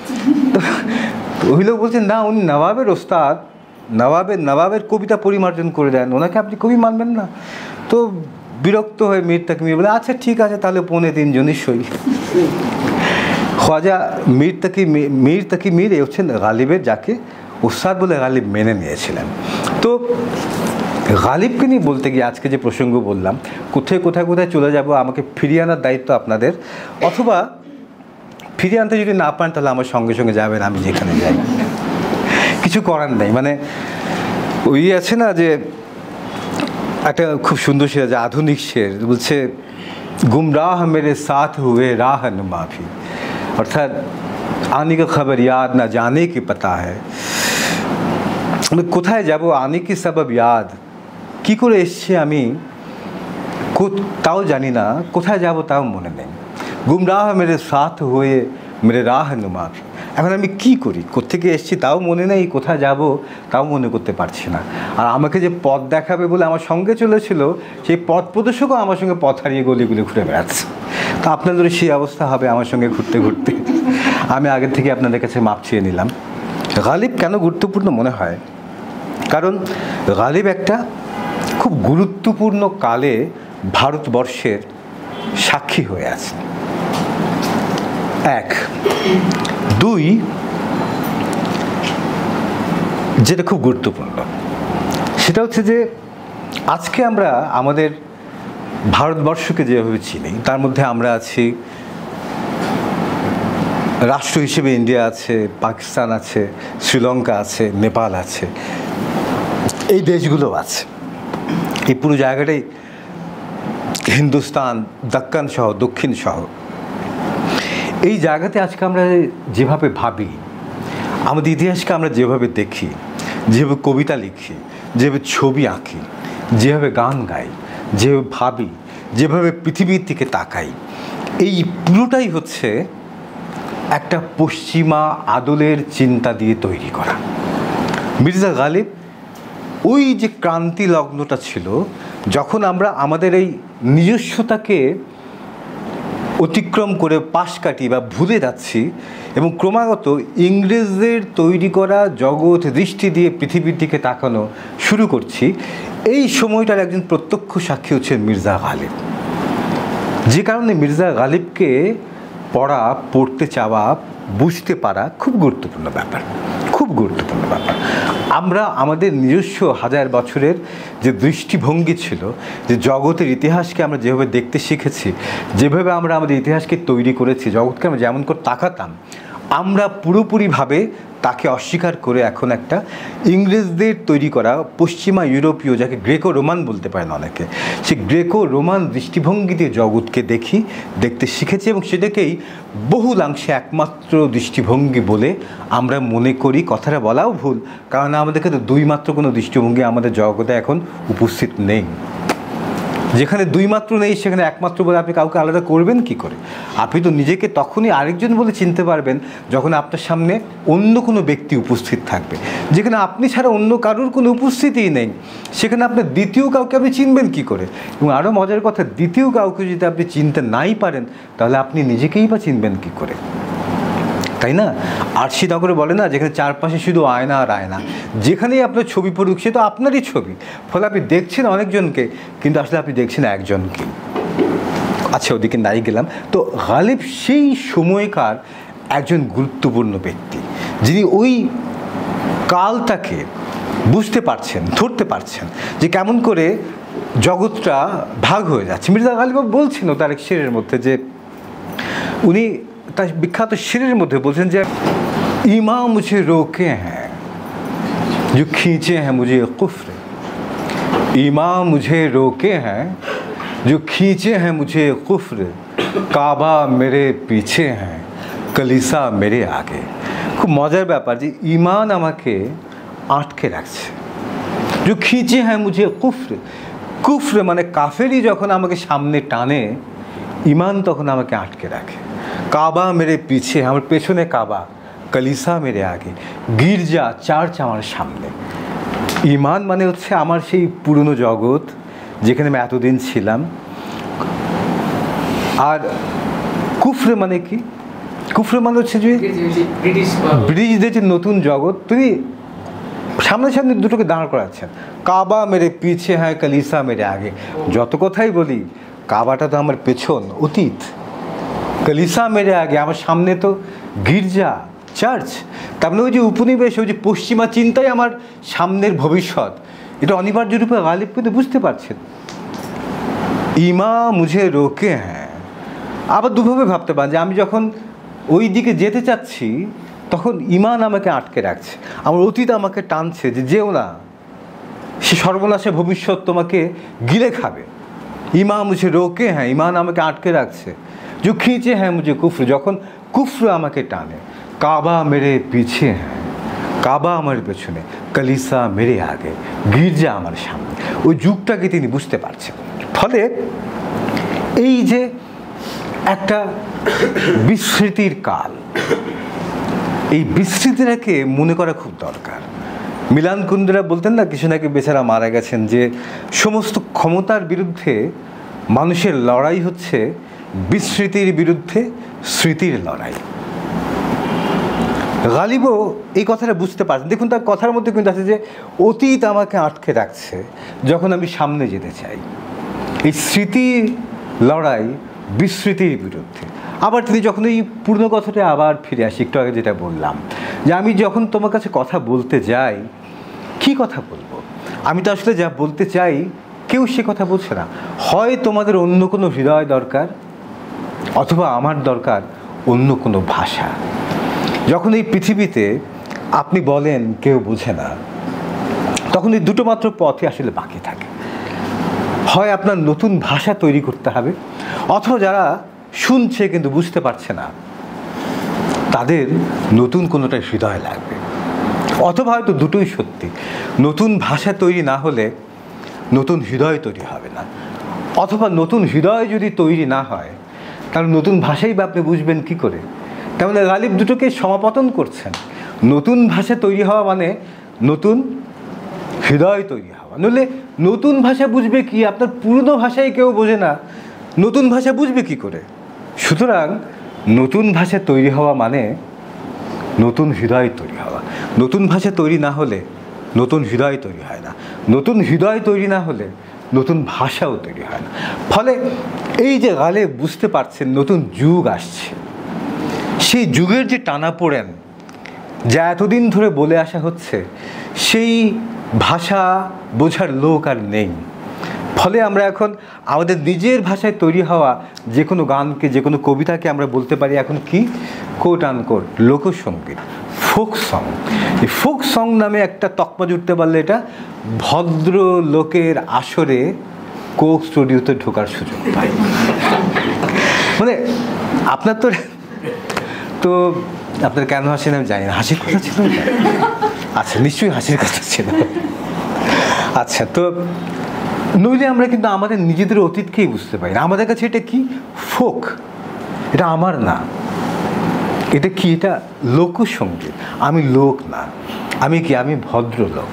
[SPEAKER 1] ওই লোক বলছেন না, উনি নবাবের ওস্তাদ, নবাবের নবাবের কবিতা পরিমার্জন করে দেন, ওনাকে আপনি কবি মানবেন না? তো বিরক্ত হয়ে মীর তাকি মীর বলে, আচ্ছা ঠিক আছে তাহলে পৌনে তিনজনই সই। খ্বাজা মীর তাকি মীর তাকি মীর এ হচ্ছেন গালিবের, যাকে ওস্তাদ বলে গালিব মেনে নিয়েছিলেন। তো গালিবকে নিয়ে বলতে গিয়ে আজকে যে প্রসঙ্গ বললাম, কোথায় কোথায় কোথায় চলে যাব, আমাকে ফিরিয়ে আনার দায়িত্ব আপনাদের। অথবা ফিরিয়ে আনতে যদি না পান তাহলে আমার সঙ্গে সঙ্গে যাবেন, আমি যেখানে যাই, কিছু করার নেই। মানে ওই আছে না যে একটা খুব সুন্দর শের আছে, আধুনিক শের, বলছে গুমরাহ মেরে সাথ হুয়ে রাহ মাফি, অর্থাৎ আনি কা খবর ইয়াদ না জানে কি পাতা হ্যায়। কোথায় যাব আনি কি সবব ইয়াদ, কী করে এসছি আমি তাও জানি না, কোথায় যাব তাও মনে নেই। গুমরাহ মেরে সাথ হয়ে মেরে রাহ নুমাফি, এখন আমি কি করি, কোত্থেকে এসছি তাও মনে নেই, কোথায় যাব তাও মনে করতে পারছি না। আর আমাকে যে পথ দেখাবে বলে আমার সঙ্গে চলেছিল, সেই পথ প্রদর্শকও আমার সঙ্গে পথ হারিয়ে গলিগুলি ঘুরে বেড়াচ্ছে। তো আপনাদের সেই অবস্থা হবে আমার সঙ্গে ঘুরতে ঘুরতে। আমি আগের থেকে আপনাদের কাছে মাপ চেয়ে নিলাম। গালিব কেন গুরুত্বপূর্ণ মনে হয়? কারণ গালিব একটা খুব গুরুত্বপূর্ণ কালে ভারতবর্ষের সাক্ষী হয়ে আছে। এক, দুই, যেটা খুব গুরুত্বপূর্ণ সেটা হচ্ছে যে আজকে আমরা আমাদের ভারতবর্ষকে যেভাবে চিনি, তার মধ্যে আমরা আছি, রাষ্ট্র হিসেবে ইন্ডিয়া আছে, পাকিস্তান আছে, শ্রীলঙ্কা আছে, নেপাল আছে, এই দেশগুলো আছে। এই পুরো জায়গাটাই হিন্দুস্তান, দক্কান সহ, দক্ষিণ সহ, এই জায়গাতে আজকে আমরা যেভাবে ভাবি, আমাদের ইতিহাসকে আমরা যেভাবে দেখি, যেভাবে কবিতা লিখি, যেভাবে ছবি আঁকি, যেভাবে গান গাই, যেভাবে ভাবি, যেভাবে পৃথিবীর দিকে তাকাই, এই পুরোটাই হচ্ছে একটা পশ্চিমা আদলের চিন্তা দিয়ে তৈরি করা। মির্জা গালিব ওই যে ক্রান্তি লগ্নটা ছিল, যখন আমরা আমাদের এই নিজস্বতাকে অতিক্রম করে পাশ কাটি বা ভুলে যাচ্ছি এবং ক্রমাগত ইংরেজদের তৈরি করা জগৎ দৃষ্টি দিয়ে পৃথিবীর দিকে তাকানো শুরু করছি, এই সময়টার একজন প্রত্যক্ষ সাক্ষী হচ্ছে মির্জা গালিব। যে কারণে মির্জা গালিবকে পড়া, পড়তে চাওয়া, বুঝতে পারা খুব গুরুত্বপূর্ণ ব্যাপার, খুব গুরুত্বপূর্ণ ব্যাপার। আমরা আমাদের নিজস্ব হাজার বছরের যে দৃষ্টিভঙ্গি ছিল, যে জগতের ইতিহাসকে আমরা যেভাবে দেখতে শিখেছি, যেভাবে আমরা আমাদের ইতিহাসকে তৈরি করেছি, জগৎকে আমরা যেমন করে তাকাতাম, আমরা পুরোপুরিভাবে তাকে অস্বীকার করে এখন একটা ইংরেজদের তৈরি করা পশ্চিমা ইউরোপীয়, যাকে গ্রেকো রোমান বলতে পারেন অনেকে, সে গ্রেকো রোমান দৃষ্টিভঙ্গি দিয়ে জগৎকে দেখি, দেখতে শিখেছি এবং সেটাকেই বহুলাংশে একমাত্র দৃষ্টিভঙ্গি বলে আমরা মনে করি। কথাটা বলাও ভুল, কারণ আমাদের কাছে দুই মাত্র কোনো দৃষ্টিভঙ্গি আমাদের জগতে এখন উপস্থিত নেই। যেখানে দুই মাত্র নেই সেখানে একমাত্র বলে আপনি কাউকে আলাদা করবেন কি করে? আপনি তো নিজেকে তখনই আরেকজন বলে চিনতে পারবেন যখন আপনার সামনে অন্য কোনো ব্যক্তি উপস্থিত থাকবে। যেখানে আপনি ছাড়া অন্য কারোর কোনো উপস্থিতিই নেই, সেখানে আপনার দ্বিতীয় কাউকে আপনি চিনবেন কি করে? এবং আরও মজার কথা, দ্বিতীয় কাউকে যদি আপনি চিনতে নাই পারেন, তাহলে আপনি নিজেকেই বা চিনবেন কি করে, তাই না? আরশিনগরে বলে না, যেখানে চারপাশে শুধু আয়না আর আয়না, যেখানেই আপনার ছবি পড়ুক সে তো আপনারই ছবি, ফলে আপনি দেখছেন অনেকজনকে, কিন্তু আসলে আপনি দেখছেন একজনকে। আচ্ছা, ওদিকে নাই গেলাম। তো গালিব সেই সময়কার একজন গুরুত্বপূর্ণ ব্যক্তি, যিনি ওই কালটাকে বুঝতে পারছেন, ধরতে পারছেন যে কেমন করে জগৎটা ভাগ হয়ে যাচ্ছে। মির্জা গালিব বলছেন তার এক শেরের মধ্যে, যে উনি তার বিখ্যাত শেরের মধ্যে বলছেন যে ইমা মুঝে রোকে হ্যাঁ जो खींचे हैं मुझे कुफ्र, इमा मुझे रोके हैं जो खींचे हैं मुझे कुफ्र, काबा मेरे पीछे हैं कलिसा मेरे आगे। খুব মজার ব্যাপার যে ইমান আমাকে আটকে রাখছে, যে খিঁচে হ্যাঁ মুঝে কুফর, কুফর মানে কাফেরই যখন আমাকে সামনে টানে, ইমান তখন আমাকে আটকে রাখে। কাবা মেরে পিছে, আমার পেছনে কাবা, কলিসা মেরে আগে, গির্জা চার্চ আমার সামনে। ইমান মানে হচ্ছে আমার সেই পুরনো জগৎ যেখানে আমি এতদিন ছিলাম। আর কুফরে মানে কি? কুফরে মানে হচ্ছে যে ব্রিটিশদের যে নতুন জগৎ, তিনি সামনে সামনে দুটোকে দাঁড় করাচ্ছেন। কাবা মেরে পিছে হ্যাঁ কলিসা মেরে আগে। যত কথাই বলি, কাবাটা তো আমার পেছন, অতীত। কলিসা মেরে আগে, আমার সামনে তো গির্জা, চার্চ। তার মানে ওই যে উপনিবেশ, ওই যে পশ্চিমা চিন্তাই আমার সামনের ভবিষ্যৎ, এটা অনিবার্য রূপে গালিব কিন্তু বুঝতে পারছেন। ইমা মুঝে রোকে হ্যাঁ, আবার দুভাবে ভাবতে পারেন যে আমি যখন ওই দিকে যেতে চাচ্ছি তখন ইমান আমাকে আটকে রাখছে, আমার অতীত আমাকে টানছে যে যেও না, সে সর্বনাশে ভবিষ্যৎ তোমাকে গিলে খাবে। ইমা মুঝে রোকে হ্যাঁ, ইমান আমাকে আটকে রাখছে। যে খিঁচে হ্যাঁ মুঝে কুফর, যখন কুফর আমাকে টানে। কাবা মেরে পিছে হ্যাঁ, কাবা আমার পেছনে, কলিসা মেরে আগে, গির্জা আমার সামনে। ওই যুগটাকে তিনি বুঝতে পারছেন। ফলে এই যে একটা বিস্মৃতির কাল, এই বিস্মৃতিটাকে মনে করা খুব দরকার। মিলান কুন্ডরা বলতেন না, কিছু নাকি বেচারা মারা গেছেন, যে সমস্ত ক্ষমতার বিরুদ্ধে মানুষের লড়াই হচ্ছে বিস্মৃতির বিরুদ্ধে স্মৃতির লড়াই। গালিবও এই কথাটা বুঝতে পারছেন। দেখুন তার কথার মধ্যে কিন্তু আছে যে অতীত আমাকে আটকে রাখছে যখন আমি সামনে যেতে চাই। এই স্মৃতি লড়াই বিস্মৃতির বিরুদ্ধে। আবার তিনি যখন এই পুরনো কথাটা আবার ফিরে আসি, একটু আগে যেটা বললাম, যে আমি যখন তোমার কাছে কথা বলতে যাই, কি কথা বলবো? আমি তো আসলে যা বলতে চাই কেউ সে কথা বলছে না। হয় তোমাদের অন্য কোনো হৃদয় দরকার, অথবা আমার দরকার অন্য কোনো ভাষা। যখন এই পৃথিবীতে আপনি বলেন কেউ বোঝে না, তখন এই দুটো মাত্র পথই আসলে বাকি থাকে। হয় আপনার নতুন ভাষা তৈরি করতে হবে, অথবা যারা শুনছে কিন্তু বুঝতে পারছে না তাদের নতুন কোনোটা হৃদয় লাগবে, অথবা হয়তো দুটোই সত্যি। নতুন ভাষা তৈরি না হলে নতুন হৃদয় তৈরি হবে না, অথবা নতুন হৃদয় যদি তৈরি না হয় তাহলে নতুন ভাষাই বা আপনি বুঝবেন কী করে? তাহলে গালিব দুটোকে সমাপতন করছেন। নতুন ভাষা তৈরি হওয়া মানে নতুন হৃদয় তৈরি হওয়া, নইলে নতুন ভাষা বুঝবে কি? আপনার পুরনো ভাষাই কেউ বোঝে না, নতুন ভাষা বুঝবে কি করে? সুতরাং নতুন ভাষা তৈরি হওয়া মানে নতুন হৃদয় তৈরি হওয়া। নতুন ভাষা তৈরি না হলে নতুন হৃদয় তৈরি হয় না, নতুন হৃদয় তৈরি না হলে নতুন ভাষাও তৈরি হয় না। ফলে এই যে গালিব বুঝতে পারছেন নতুন যুগ আসছে, সেই যুগের যে টানাপোড়েন যা এতদিন ধরে বলে আসা হচ্ছে, সেই ভাষা বোঝার লোক আর নেই। ফলে আমরা এখন আমাদের নিজের ভাষায় তৈরি হওয়া যে কোনো গানকে, যে কোনো কবিতাকে আমরা বলতে পারি এখন কি, কোট আনকোট লোকসঙ্গীত, ফোক সং। এই ফোক সং নামে একটা তকমা জুড়তে পারলে এটা ভদ্র লোকের আসরে কোক স্টুডিওতে ঢোকার সুযোগ পাই। মানে আপনার তো তো আপনার কেন হাসেন আমি জানি না, হাসির কথা ছিল? আচ্ছা, নিশ্চয়ই হাসির কথা ছিল। আচ্ছা, তো নইলে আমরা কিন্তু আমাদের নিজেদের অতীতকেই বুঝতে পারি না। আমাদের কাছে এটা কি? ফোক। এটা আমার না, এটা কি? এটা লোকসঙ্গীত। আমি লোক না, আমি কি? আমি ভদ্রলোক।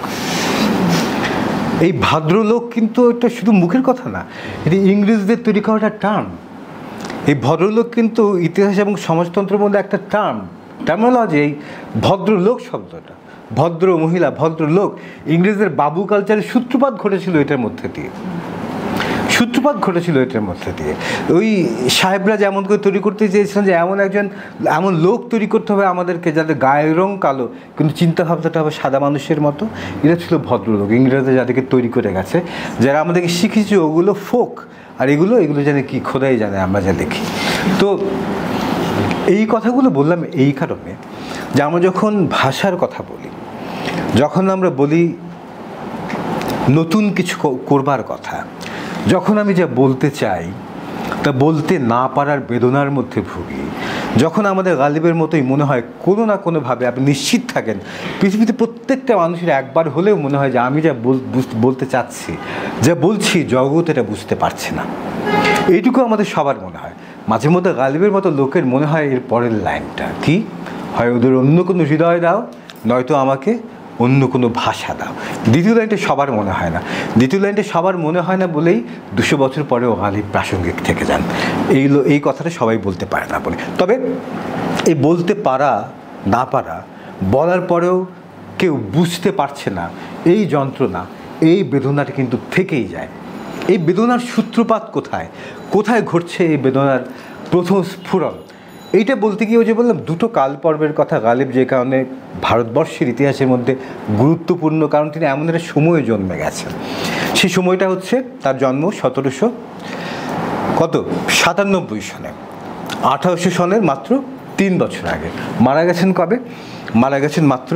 [SPEAKER 1] এই ভদ্রলোক কিন্তু এটা শুধু মুখের কথা না, এটা ইংরেজদের তৈরি করা একটা টার্ম। এই ভদ্রলোক কিন্তু ইতিহাস এবং সমাজতন্ত্রের মধ্যে একটা টার্ম, টার্মিনোলজি। এই ভদ্রলোক শব্দটা, ভদ্র মহিলা, ভদ্রলোক, ইংরেজদের বাবু কালচারের সূত্রপাত ঘটেছিল এটার মধ্যে দিয়ে, সূত্রপাত ঘটেছিল এটার মধ্যে দিয়ে। ওই সাহেবরা যেমন করে তৈরি করতে চেয়েছিলেন যে এমন একজন, এমন লোক তৈরি করতে হবে আমাদেরকে যাদের গায়ের রং কালো কিন্তু চিন্তাভাবনাটা হবে সাদা মানুষের মতো। এরা ছিল ভদ্রলোক। ইংরেজরা যাদেরকে তৈরি করে গেছে, যারা আমাদেরকে শিখেছে, ওগুলো ফোক। আর এগুলো এগুলো জানে কি খোদাই জানে, আমরা যা দেখি। তো এই কথাগুলো বললাম এই কারণে যে আমরা যখন ভাষার কথা বলি, যখন আমরা বলি নতুন কিছু করবার কথা, যখন আমি যা বলতে চাই তা বলতে না পারার বেদনার মধ্যে ভুগি, যখন আমাদের গালিবের মতোই মনে হয় কোনো না কোনোভাবে, আপনি নিশ্চিত থাকেন পৃথিবীতে প্রত্যেকটা মানুষের একবার হলেও মনে হয় যে আমি যা বলতে চাচ্ছি, যা বলছি, জগৎ এটা বুঝতে পারছে না। এইটুকু আমাদের সবার মনে হয়। মাঝে মধ্যে গালিবের মতো লোকের মনে হয় এর পরের লাইনটা কি, হয় ওদের অন্য কোনো হৃদয় দাও, নয়তো আমাকে অন্য কোনো ভাষা দাও। দ্বিতীয় লাইনটা সবার মনে হয় না। দ্বিতীয় লাইনটা সবার মনে হয় না বলেই দুশো বছর পরেও গালিব প্রাসঙ্গিক থেকে যান। এই এই কথাটা সবাই বলতে পারে না বলে। তবে এই বলতে পারা না পারা, বলার পরেও কেউ বুঝতে পারছে না, এই যন্ত্রণা, এই বেদনাটা কিন্তু থেকেই যায়। এই বেদনার সূত্রপাত কোথায়, কোথায় ঘটছে এই বেদনার প্রথম স্ফুরণ, এইটা বলতে গিয়ে ওই যে বললাম দুটো কাল পর্বের কথা গালিব যে কারণে ভারতবর্ষের ইতিহাসের মধ্যে গুরুত্বপূর্ণ, কারণ তিনি এমন একটা সময়ে জন্মে গেছেন। সেই সময়টা হচ্ছে তার জন্ম সতেরোশো কত সাতানব্বই সনে, আঠারোশো সনের মাত্র তিন বছর আগে। মারা গেছেন কবে? মারা গেছেন মাত্র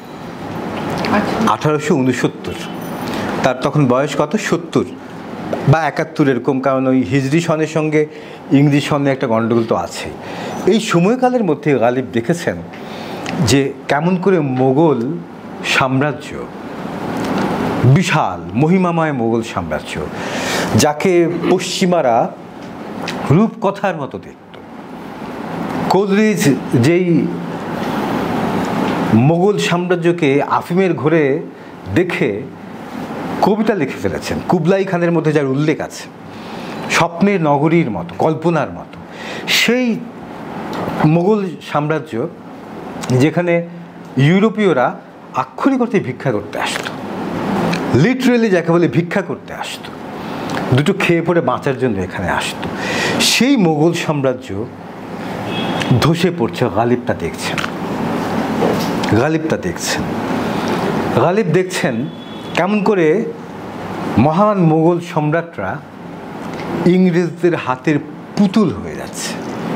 [SPEAKER 1] আঠারোশো উনসত্তর। তার তখন বয়স কত? সত্তর বা একাত্তর এরকম, কারণ ওই হিজরি সনের সঙ্গে ইংরেজি সনে একটা গণ্ডগোল তো আছে। এই সময়কালের মধ্যে গালিব দেখেছেন যে কেমন করে মোগল সাম্রাজ্য, বিশাল মহিমাময় মোগল সাম্রাজ্য, যাকে পশ্চিমারা রূপকথার মতো দেখত। কোলরিজ যেই মোগল সাম্রাজ্যকে আফিমের ঘরে দেখে কবিতা লিখে ফেলেছেন, কুবলাই খানের মধ্যে যার উল্লেখ আছে, স্বপ্নের নগরীর মতো, কল্পনার মতো, সেই মোগল সাম্রাজ্য যেখানে ইউরোপীয়রা আক্ষরিক অর্থে ভিক্ষা করতে আসতো, লিটারেলি যাকে বলে ভিক্ষা করতে আসতো, দুটো খেয়ে পড়ে বাঁচার জন্য এখানে আসতো, সেই মোগল সাম্রাজ্য ধসে পড়ছে। গালিবটা দেখছেন, গালিবটা দেখছেন গালিব দেখছেন কেমন করে মহান মোগল সম্রাটরা ইংরেজদের হাতের পুতুল হয়ে যাচ্ছে।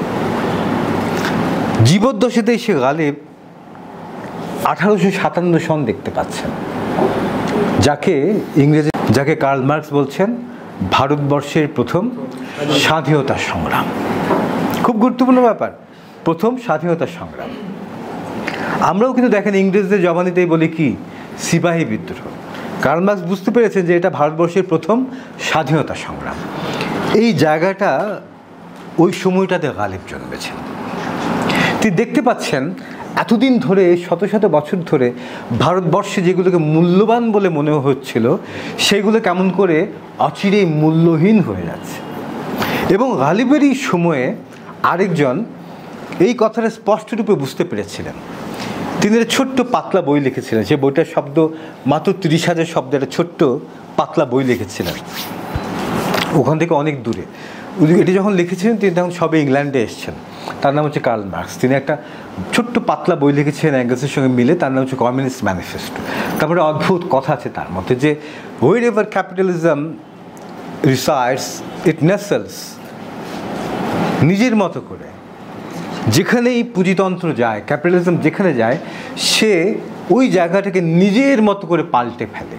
[SPEAKER 1] জীবদ্দশাতেই সে গালিব আঠারোশো সাতান্ন সন দেখতে পাচ্ছেন, যাকে ইংরেজি, যাকে কার্ল মার্কস বলছেন ভারতবর্ষের প্রথম স্বাধীনতা সংগ্রাম। খুব গুরুত্বপূর্ণ ব্যাপার, প্রথম স্বাধীনতা সংগ্রাম। আমরাও কিন্তু দেখেন ইংরেজদের জবানিতেই বলি কি সিপাহী বিদ্রোহ। কার্ল মার্কস বুঝতে পেরেছেন যে এটা ভারতবর্ষের প্রথম স্বাধীনতা সংগ্রাম। এই জায়গাটা ওই সময়টাতে গালিব জন্মেছেন। তিনি দেখতে পাচ্ছেন এতদিন ধরে শত শত বছর ধরে ভারতবর্ষে যেগুলোকে মূল্যবান বলে মনে হচ্ছিল সেগুলো কেমন করে অচিরেই মূল্যহীন হয়ে যাচ্ছে। এবং গালিবেরই সময়ে আরেকজন এই কথাটা স্পষ্টরূপে বুঝতে পেরেছিলেন। তিনি একটা ছোট্ট পাতলা বই লিখেছিলেন, যে বইটার শব্দ মাত্র তিরিশ হাজার শব্দের একটা ছোট্ট পাতলা বই লিখেছিলেন, ওখান থেকে অনেক দূরে। এটি যখন লিখেছিলেন তিনি তখন সবে ইংল্যান্ডে এসেছেন। তার নাম হচ্ছে কার্ল মার্কস। তিনি একটা ছোট্ট পাতলা বই লিখেছিলেন অ্যাঙ্গেলসের সঙ্গে মিলে, তার নাম হচ্ছে কমিউনিস্ট ম্যানিফেস্টো। তারপরে অদ্ভুত কথা আছে তার মধ্যে, যে wherever capitalism resides it nestles, নিজের মতো করে যেখানেই পুঁজিতন্ত্র যায়, ক্যাপিটালিজম যেখানে যায়, সে ওই জায়গাটাকে নিজের মতো করে পাল্টে ফেলে।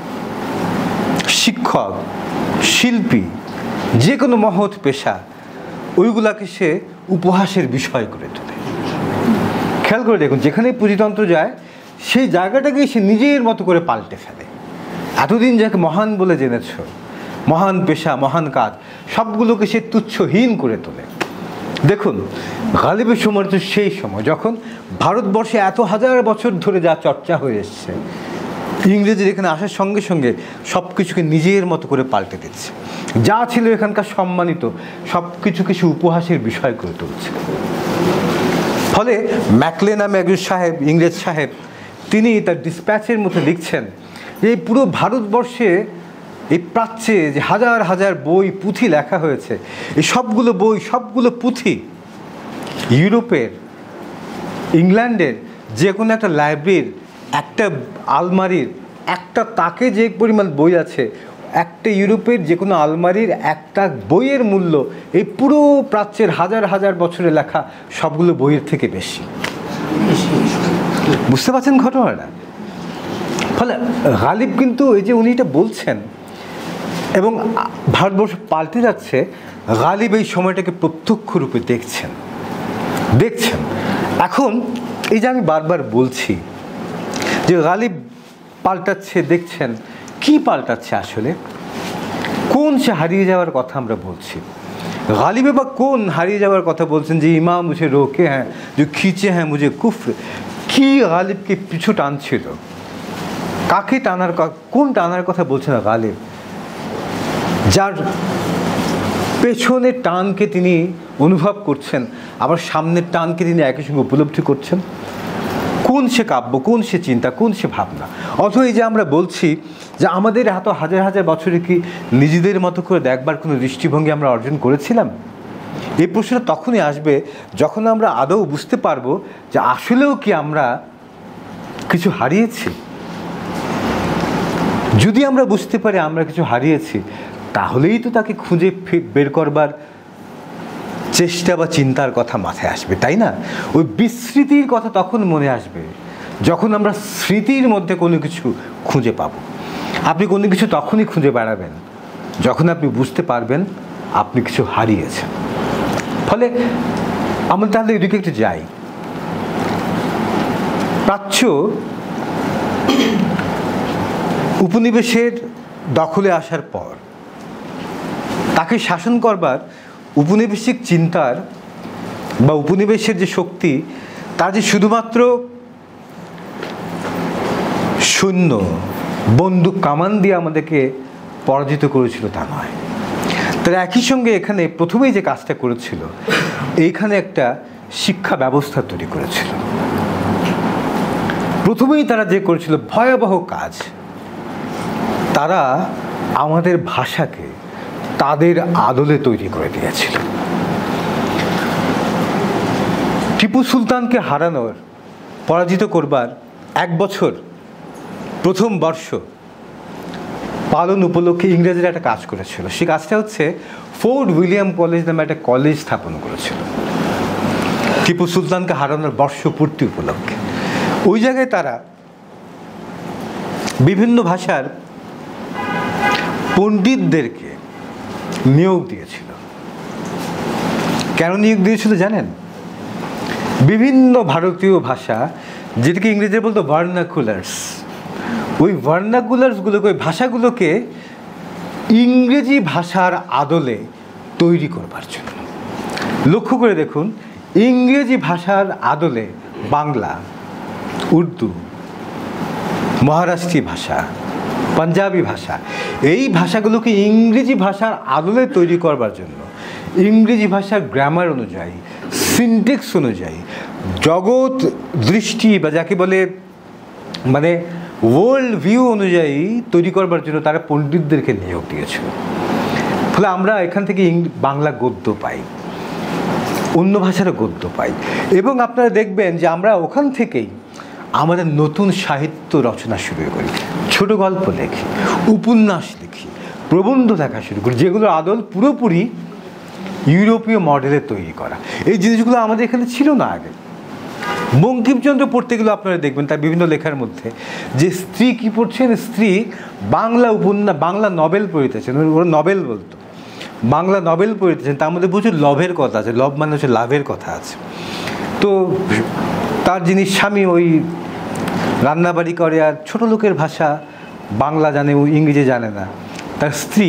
[SPEAKER 1] শিক্ষক, শিল্পী, যে কোনো মহৎ পেশা, ওইগুলাকে সে উপহাসের বিষয় করে তোলে। খেয়াল করে দেখুন, যেখানেই পুঁজিতন্ত্র যায় সেই জায়গাটাকেই সে নিজের মতো করে পাল্টে ফেলে। এতদিন যাকে মহান বলে জেনেছ, মহান পেশা, মহান কাজ, সবগুলোকে সে তুচ্ছহীন করে তোলে। দেখুন গালিবের সময় তো সেই সময় যখন ভারতবর্ষে এত হাজার বছর ধরে যা চর্চা হয়ে এসছে, ইংরেজের এখানে আসার সঙ্গে সঙ্গে সব কিছুকে নিজের মতো করে পাল্টে দিচ্ছে। যা ছিল এখানকার সম্মানিত সব কিছু কিছু উপহাসের বিষয় করে তুলছে। ফলে ম্যাকলে নামে একজন সাহেব, ইংরেজ সাহেব, তিনি তার ডিসপ্যাচের মধ্যে লিখছেন যে এই পুরো ভারতবর্ষে এই প্রাচ্যে যে হাজার হাজার বই পুঁথি লেখা হয়েছে, এই সবগুলো বই, সবগুলো পুঁথি ইউরোপের, ইংল্যান্ডের যে কোনো একটা লাইব্রেরির একটা আলমারির একটা তাকে যে পরিমাণ বই আছে, একটা ইউরোপের যে কোনো আলমারির একটা বইয়ের মূল্য এই পুরো প্রাচ্যের হাজার হাজার বছরে লেখা সবগুলো বইয়ের থেকে বেশি। বুঝতে পারছেন ঘটনাটা? ফলে গালিব কিন্তু এই যে উনি এটা বলছেন এবং ভারতবর্ষ পাল্টে যাচ্ছে, গালিব এই সময়টাকে প্রত্যক্ষ রূপে দেখছেন দেখছেন এখন এই যে আমি বারবার বলছি যে গালিব পাল্টাচ্ছে, দেখছেন কি পাল্টাচ্ছে আসলে, কোন সে হারিয়ে যাওয়ার কথা আমরা বলছি? গালিবে বা কোন হারিয়ে যাওয়ার কথা বলছেন? যে ইমাম মুঝে রোকে হ্যাঁ, যে খিচে হ্যাঁ মুঝে কুফর, কি গালিবকে পিছু টানছিল? কাকে টানার, কোন টানার কথা বলছেন গালিব? যার পেছনের টানকে তিনি অনুভব করছেন, আবার সামনের টানকে তিনি একই সঙ্গে উপলব্ধি করছেন। কোন সে কাব্য, কোন সে চিন্তা, কোন সে ভাবনা? অথবা এই যে আমরা বলছি যে আমাদের এত হাজার হাজার বছরে কি নিজেদের মতো করে দেখবার কোনো দৃষ্টিভঙ্গি আমরা অর্জন করেছিলাম? এই প্রশ্নটা তখনই আসবে যখন আমরা আদৌ বুঝতে পারবো যে আসলেও কি আমরা কিছু হারিয়েছি। যদি আমরা বুঝতে পারি আমরা কিছু হারিয়েছি, তাহলেই তো তাকে খুঁজে বের করবার চেষ্টা বা চিন্তার কথা মাথায় আসবে, তাই না? ওই বিস্মৃতির কথা তখন মনে আসবে যখন আমরা স্মৃতির মধ্যে কোনো কিছু খুঁজে পাবো। আপনি কোনো কিছু তখনই খুঁজে বেড়াবেন যখন আপনি বুঝতে পারবেন আপনি কিছু হারিয়েছেন। ফলে আমরা তাহলে এদিকে একটু যাই। প্রাচ্য উপনিবেশের দখলে আসার পর তাকে শাসন করবার উপনিবেশিক চিন্তার বা উপনিবেশের যে শক্তি, তা যে শুধুমাত্র সৈন্য, বন্দুক, কামান দিয়ে আমাদেরকে পরাজিত করেছিল তা নয়। তারা একই সঙ্গে এখানে প্রথমেই যে কাজটা করেছিল, এইখানে একটা শিক্ষা ব্যবস্থা তৈরি করেছিল। প্রথমেই তারা যে করেছিল ভয়াবহ কাজ, তারা আমাদের ভাষাকে তাদের আদলে তৈরি করে দিয়েছিল। টিপু সুলতানকে হারানোর, পরাজিত করবার এক বছর প্রথম বর্ষ পালন উপলক্ষে ইংরেজরা একটা কাজ করেছিল। সেই কাজটা হচ্ছে ফোর্ট উইলিয়াম কলেজ নামে একটা কলেজ স্থাপন করেছিল টিপু সুলতানকে হারানোর বর্ষপূর্তি উপলক্ষে। ওই জায়গায় তারা বিভিন্ন ভাষার পণ্ডিতদেরকে নিয়োগ দিয়েছিল। কেন নিয়োগ দিয়েছিল জানেন? বিভিন্ন ভারতীয় ভাষা, যেটাকে ইংরেজিতে বলতো ভার্নাকুলার্স, ওই ভার্নাকুলার্সগুলোকে, ওই ভাষাগুলোকে ইংরেজি ভাষার আদলে তৈরি করবার জন্য। লক্ষ্য করে দেখুন, ইংরেজি ভাষার আদলে বাংলা, উর্দু, মহারাষ্ট্রী ভাষা, পাঞ্জাবি ভাষা, এই ভাষাগুলোকে ইংরেজি ভাষার আদলে তৈরি করবার জন্য ইংরেজি ভাষার গ্রামার অনুযায়ী, সিনটেক্স অনুযায়ী, জগৎ দৃষ্টি বা যাকে বলে মানে ওয়ার্ল্ড ভিউ অনুযায়ী তৈরি করবার জন্য তারা পণ্ডিতদেরকে নিয়োগ দিয়েছিল। ফলে আমরা এখান থেকে বাংলা গদ্য পাই, অন্য ভাষারও গদ্য পাই, এবং আপনারা দেখবেন যে আমরা ওখান থেকেই আমাদের নতুন সাহিত্য রচনা শুরু করি, ছোট গল্প লেখি, উপন্যাস লিখি, প্রবন্ধ লেখা শুরু করি, যেগুলোর আদল পুরোপুরি ইউরোপীয় মডেলে তৈরি করা। এই জিনিসগুলো আমাদের এখানে ছিল না আগে। বঙ্কিমচন্দ্র পড়তে গেলে আপনারা দেখবেন তার বিভিন্ন লেখার মধ্যে যে স্ত্রী কী পড়ছেন, স্ত্রী বাংলা উপন্যাস, বাংলা নভেল পড়িতেছেন, ওরা নভেল বলতো, বাংলা নভেল পড়িতেছেন, তার মধ্যে প্রচুর লভের কথা আছে, লভ মানে হচ্ছে লাভের কথা আছে। তো তার যিনি স্বামী ওই রান্নাবাড়ি করে আর ছোটো লোকের ভাষা বাংলা জানে, ও ইংরেজি জানে না, তার স্ত্রী,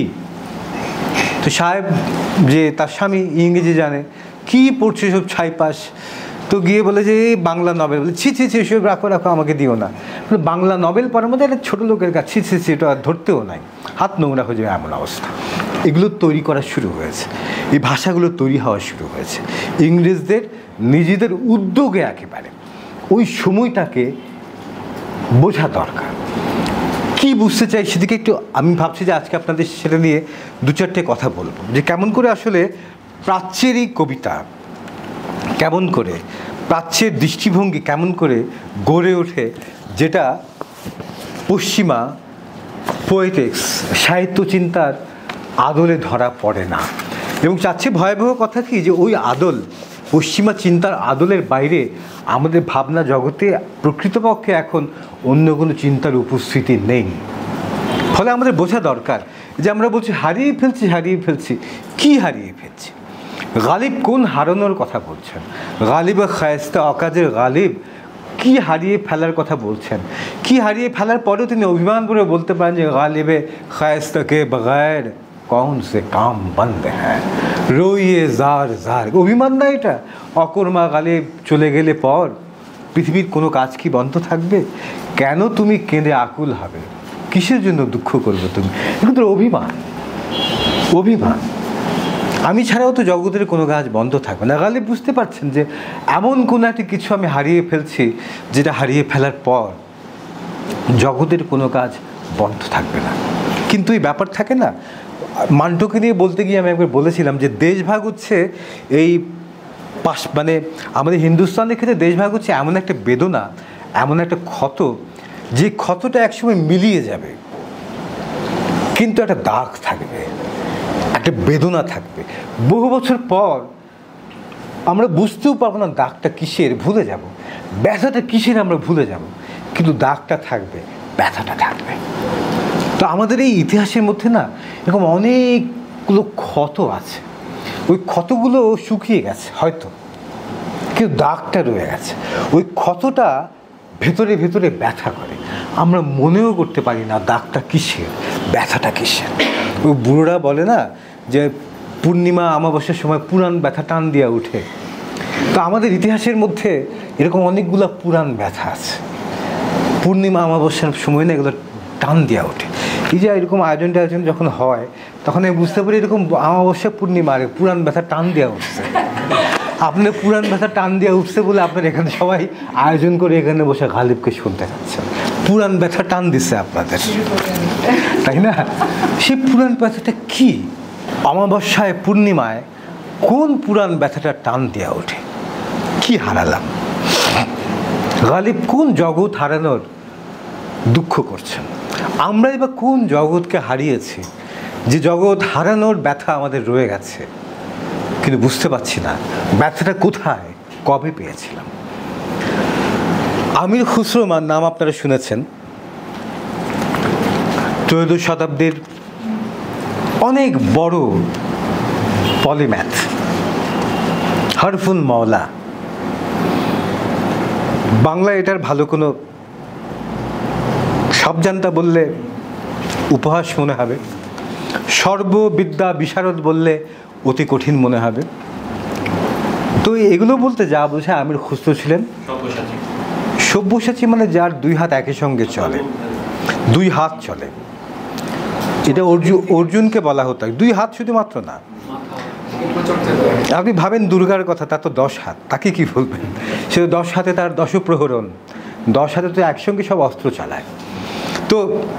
[SPEAKER 1] তো সাহেব যে তার স্বামী ইংরেজি জানে, কী পড়ছে সব ছাইপাশ, তো গিয়ে বলে যে এই বাংলা নভেল, বলে ছি ছি ছি সব রাখো রাখো আমাকে দিও না, বাংলা নভেল পড়ার মধ্যে একটা ছোটো লোকের কাছে ছি ছি ছি এটা ধরতেও নাই, হাত নোংরা হয়ে যাবে এমন অবস্থা। এগুলো তৈরি করা শুরু হয়েছে, এই ভাষাগুলো তৈরি হওয়া শুরু হয়েছে ইংরেজদের নিজেদের উদ্যোগে। একেবারে ওই সময়টাকে বোঝা দরকার। কি বুঝতে চাই সেদিকে একটু আমি ভাবছি যে আজকে আপনাদের সেটা নিয়ে দু চারটে কথা বলবো, যে কেমন করে আসলে প্রাচ্যের এই কবিতা, কেমন করে প্রাচ্যের দৃষ্টিভঙ্গি কেমন করে গড়ে ওঠে, যেটা পশ্চিমা পোয়েটিক্স সাহিত্য চিন্তার আদলে ধরা পড়ে না। এবং চাচ্ছে ভয়াবহ কথা কি, যে ওই আদল, পশ্চিমা চিন্তার আদলের বাইরে আমাদের ভাবনা জগতে প্রকৃতপক্ষে এখন অন্য কোনো চিন্তার উপস্থিতি নেই। ফলে আমাদের বোঝা দরকার যে আমরা বলছি হারিয়ে ফেলছি হারিয়ে ফেলছি কি হারিয়ে ফেলছি? গালিব কোন হারানোর কথা বলছেন? গালিবে খায়স্তা অকাজের গালিব কি হারিয়ে ফেলার কথা বলছেন? কি হারিয়ে ফেলার পরেও তিনি অভিমান করে বলতে পারেন যে গালিবে খায়স্তাকে বগैर कौन से काम बंद हैं রইয়ে জার জার। অভিমান না এটা? অকর্মা গালিব চলে গেলে পর পৃথিবীর কোনো কাজ কি বন্ধ থাকবে? কেন তুমি কেঁদে আকুল হবে? কিসের জন্য দুঃখ করবে তুমি? কিন্তু অভিমান, অভিমান। আমি ছাড়াও তো জগতের কোনো কাজ বন্ধ থাকবে না। গালিব বুঝতে পারছেন যে এমন কোনো একটা কিছু আমি হারিয়ে ফেলছি, যেটা হারিয়ে ফেলার পর জগতের কোনো কাজ বন্ধ থাকবে না। কিন্তু এই ব্যাপার থাকে না, মান্টোকে নিয়ে বলতে গিয়ে আমি একবার বলেছিলাম যে দেশভাগ হচ্ছে এই পাশ, মানে আমাদের হিন্দুস্তানের ক্ষেত্রে দেশভাগ হচ্ছে এমন একটা বেদনা, এমন একটা ক্ষত, যে ক্ষতটা একসময় মিলিয়ে যাবে, কিন্তু একটা দাগ থাকবে, একটা বেদনা থাকবে। বহু বছর পর আমরা বুঝতেও পারবো না দাগটা কিসের, ভুলে যাব। ব্যথাটা কিসের আমরা ভুলে যাব, কিন্তু দাগটা থাকবে, ব্যথাটা থাকবে। তো আমাদের এই ইতিহাসের মধ্যে না এরকম অনেকগুলো ক্ষত আছে, ওই ক্ষতগুলো শুকিয়ে গেছে হয়তো, কিন্তু দাগটা রয়ে গেছে। ওই ক্ষতটা ভেতরে ভেতরে ব্যথা করে, আমরা মনেও করতে পারি না দাগটা কিসের, ব্যথাটা কিসের। ওই বুড়োরা বলে না যে পূর্ণিমা অমাবস্যার সময় পুরাণ ব্যথা টান দিয়া উঠে। তো আমাদের ইতিহাসের মধ্যে এরকম অনেকগুলো পুরাণ ব্যথা আছে, পূর্ণিমা অমাবস্যার সময় না এগুলো টান দিয়া ওঠে। এই যে এরকম আয়োজন টায়োজন যখন হয় তখন আমি বুঝতে পারি এরকম অমাবস্যা পূর্ণিমা পুরাণ ব্যথা টান দেওয়া উঠছে। আপনার পুরাণ ব্যথা টান দেওয়া উঠছে বলে আপনার এখানে সবাই আয়োজন করে এখানে বসে গালিবকে শুনতে পাচ্ছেন, পুরাণ ব্যথা টান দিচ্ছে আপনাদের, তাই না? সেই পুরাণ ব্যথাটা কি? অমাবস্যায় পূর্ণিমায় কোন পুরাণ ব্যথাটা টান দেওয়া ওঠে? কি হারালাম? গালিব কোন জগৎ হারানোর দুঃখ করছেন? আমরা এবার কোন জগৎকে হারিয়েছি, যে জগৎ হারানোর ব্যথা আমাদের রয়ে গেছে, কিন্তু বুঝতে পারছি না ব্যথাটা কোথায়, কবে পেয়েছিলাম? আমির খুসরো নাম আপনারা শুনেছেন, ত্রয়োদশ শতাব্দীর অনেক বড় পলিম্যাথ, হরফুল মওলা। বাংলা এটার ভালো কোনো সবজান্তা বললে উপহাস মনে হবে, সর্ববিদ্যা বিশারদ বললে অতি কঠিন মনে হবে। তো এগুলো বলতে যা বোঝায় আমির খুসরো ছিলেন
[SPEAKER 3] সব্যসাচী।
[SPEAKER 1] সব্যসাচী, মানে যার দুই হাত একই সঙ্গে চলে, দুই হাত চলে। এটা অর্জুন অর্জুনকে বলা হতো, দুই হাত শুধুমাত্র না। আপনি ভাবেন দুর্গার কথা, তার তো দশ হাত, তাকে কি বলবেন? সে তো দশ হাতে তার দশ প্রহরণ, দশ হাতে তো একসঙ্গে সব অস্ত্র চালায়। তো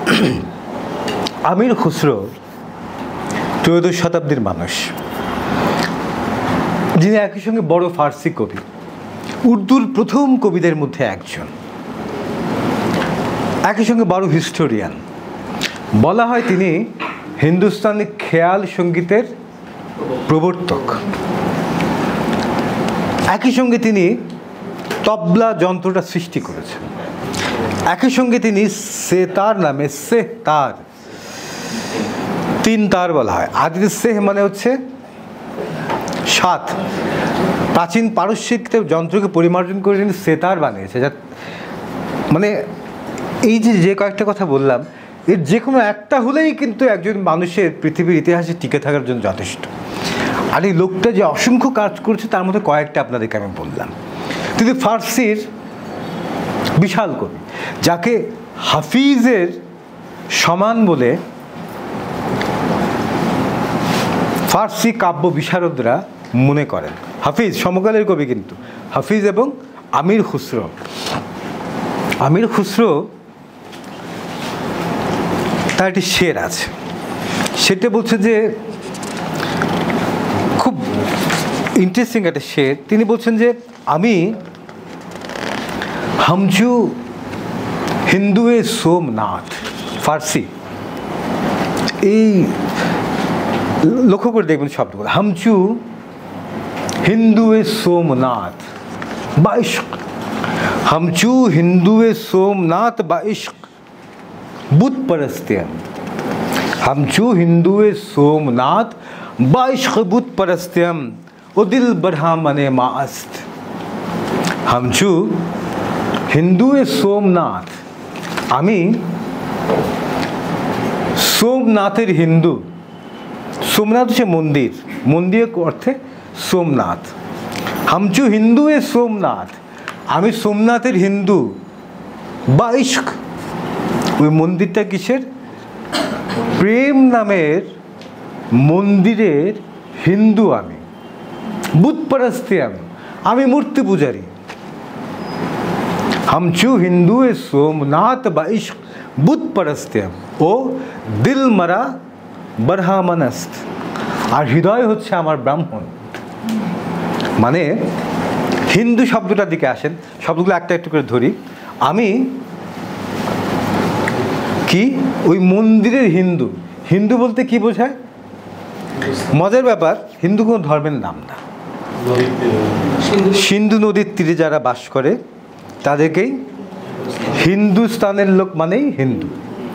[SPEAKER 1] আমির খুসরো ত্রয়োদশ শতাব্দীর মানুষ, যিনি একই সঙ্গে বড় ফার্সি কবি, উর্দুর প্রথম কবিদের মধ্যে একজন, একই সঙ্গে বড় হিস্টোরিয়ান। বলা হয় তিনি হিন্দুস্তানি খেয়াল সঙ্গীতের প্রবর্তক। একই সঙ্গে তিনি তবলা যন্ত্রটা সৃষ্টি করেছেন। একই সঙ্গে তিনি সেতার নামে, সেহ তার, তিন তার বলা হয়। আদিতে সেহ মানে হচ্ছে সাত। প্রাচীন পারস্যিক যন্ত্রকে পরিমার্জন করে তিনি সেতার বানিয়েছে। যা মানে এই যে যে কয়েকটা কথা বললাম, এর যে কোনো একটা হলেই কিন্তু একজন মানুষের পৃথিবীর ইতিহাসে টিকে থাকার জন্য যথেষ্ট। আর এই লোকটা যে অসংখ্য কাজ করেছে তার মধ্যে কয়েকটা আপনাদেরকে আমি বললাম। তিনি ফার্সির বিশাল কবি, যাকে হাফিজের সমান বলে ফার্সি কাব্য বিশারদরা মনে করেন। হাফিজ সমকালের কবি কিন্তু, হাফিজ এবং আমির খুসরো। আমির খুসরো তার একটি শের আছে, সেটা বলছে যে খুব ইন্টারেস্টিং একটা শের। তিনি বলছেন যে আমি হামজু হিন্দুয়ে সোমনাথ, ফার্সি। এই লক্ষ্য করে দেখবেন শব্দগুলো, হামজু হিন্দুয়ে সোমনাথ বা ইশক, হামচু হিন্দুয়ে সোমনাথ বা ইশক বুত परस्त्यम, हमचू हिंदुए सोमनाथ बाइश्क बुत परस्त्यम ओ दिल बढ़ा मने मास्त। हमचू हिंदुए सोमनाथ, आमी सोमनाथेर हिंदू। सोमनाथ হচ্ছে মন্দির, মন্দির অর্থে সোমনাথ। हमचू हिंदुए सोमनाथ, আমি সোমনাথের হিন্দু। বা ইশক, ওই মন্দিরটা কিসের? প্রেম নামের মন্দিরের হিন্দু আমি। বুত परस्त्यम, আমি মূর্তি পূজারী। हमचू हिंदुए सोमनाथ বা ইশক বুত परस्त्यम ও দিল মারা ব্রাহ্মণস্ত, আর হৃদয় হচ্ছে আমার ব্রাহ্মণ। মানে হিন্দু শব্দটার দিকে আসেন, শব্দগুলো একটা একটু করে ধরি। আমি কি? ওই মন্দিরের হিন্দু। হিন্দু বলতে কি বোঝায়? মজার ব্যাপার, হিন্দু কোনো ধর্মের নাম না। সিন্ধু নদীর তীরে যারা বাস করে তাদেরকেই হিন্দুস্তানের লোক মানেই হিন্দু।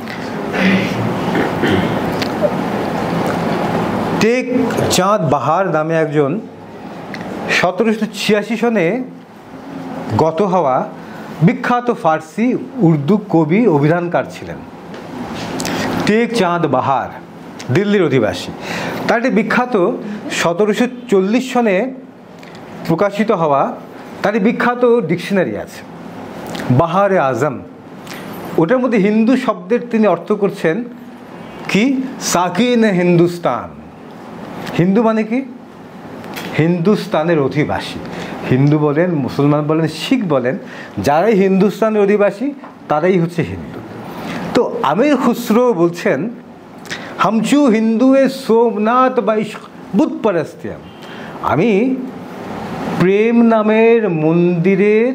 [SPEAKER 1] টেক চাঁদ বাহার নামে একজন সতেরোশো ছিয়াশি সনে গত হওয়া বিখ্যাত ফার্সি উর্দু কবি অভিধানকার ছিলেন। টেক চাঁদ বাহার দিল্লির অধিবাসী। তার একটি বিখ্যাত সতেরোশো চল্লিশ সনে প্রকাশিত হওয়া তার বিখ্যাত ডিকশনারি আছে, বাহারে আজম। ওটার মধ্যে হিন্দু শব্দের তিনি অর্থ করছেন কি? সাকিন হিন্দুস্তান। হিন্দু মানে কি? হিন্দুস্তানের অধিবাসী। হিন্দু বলেন, মুসলমান বলেন, শিখ বলেন, যারাই হিন্দুস্তানের অধিবাসী তারাই হচ্ছে হিন্দু। তো আমির খুসরো বলছেন হামচু হিন্দুয়ে সোমনাথ বা ইশক বুত परस्त्यम, আমি প্রেম নামের মন্দিরের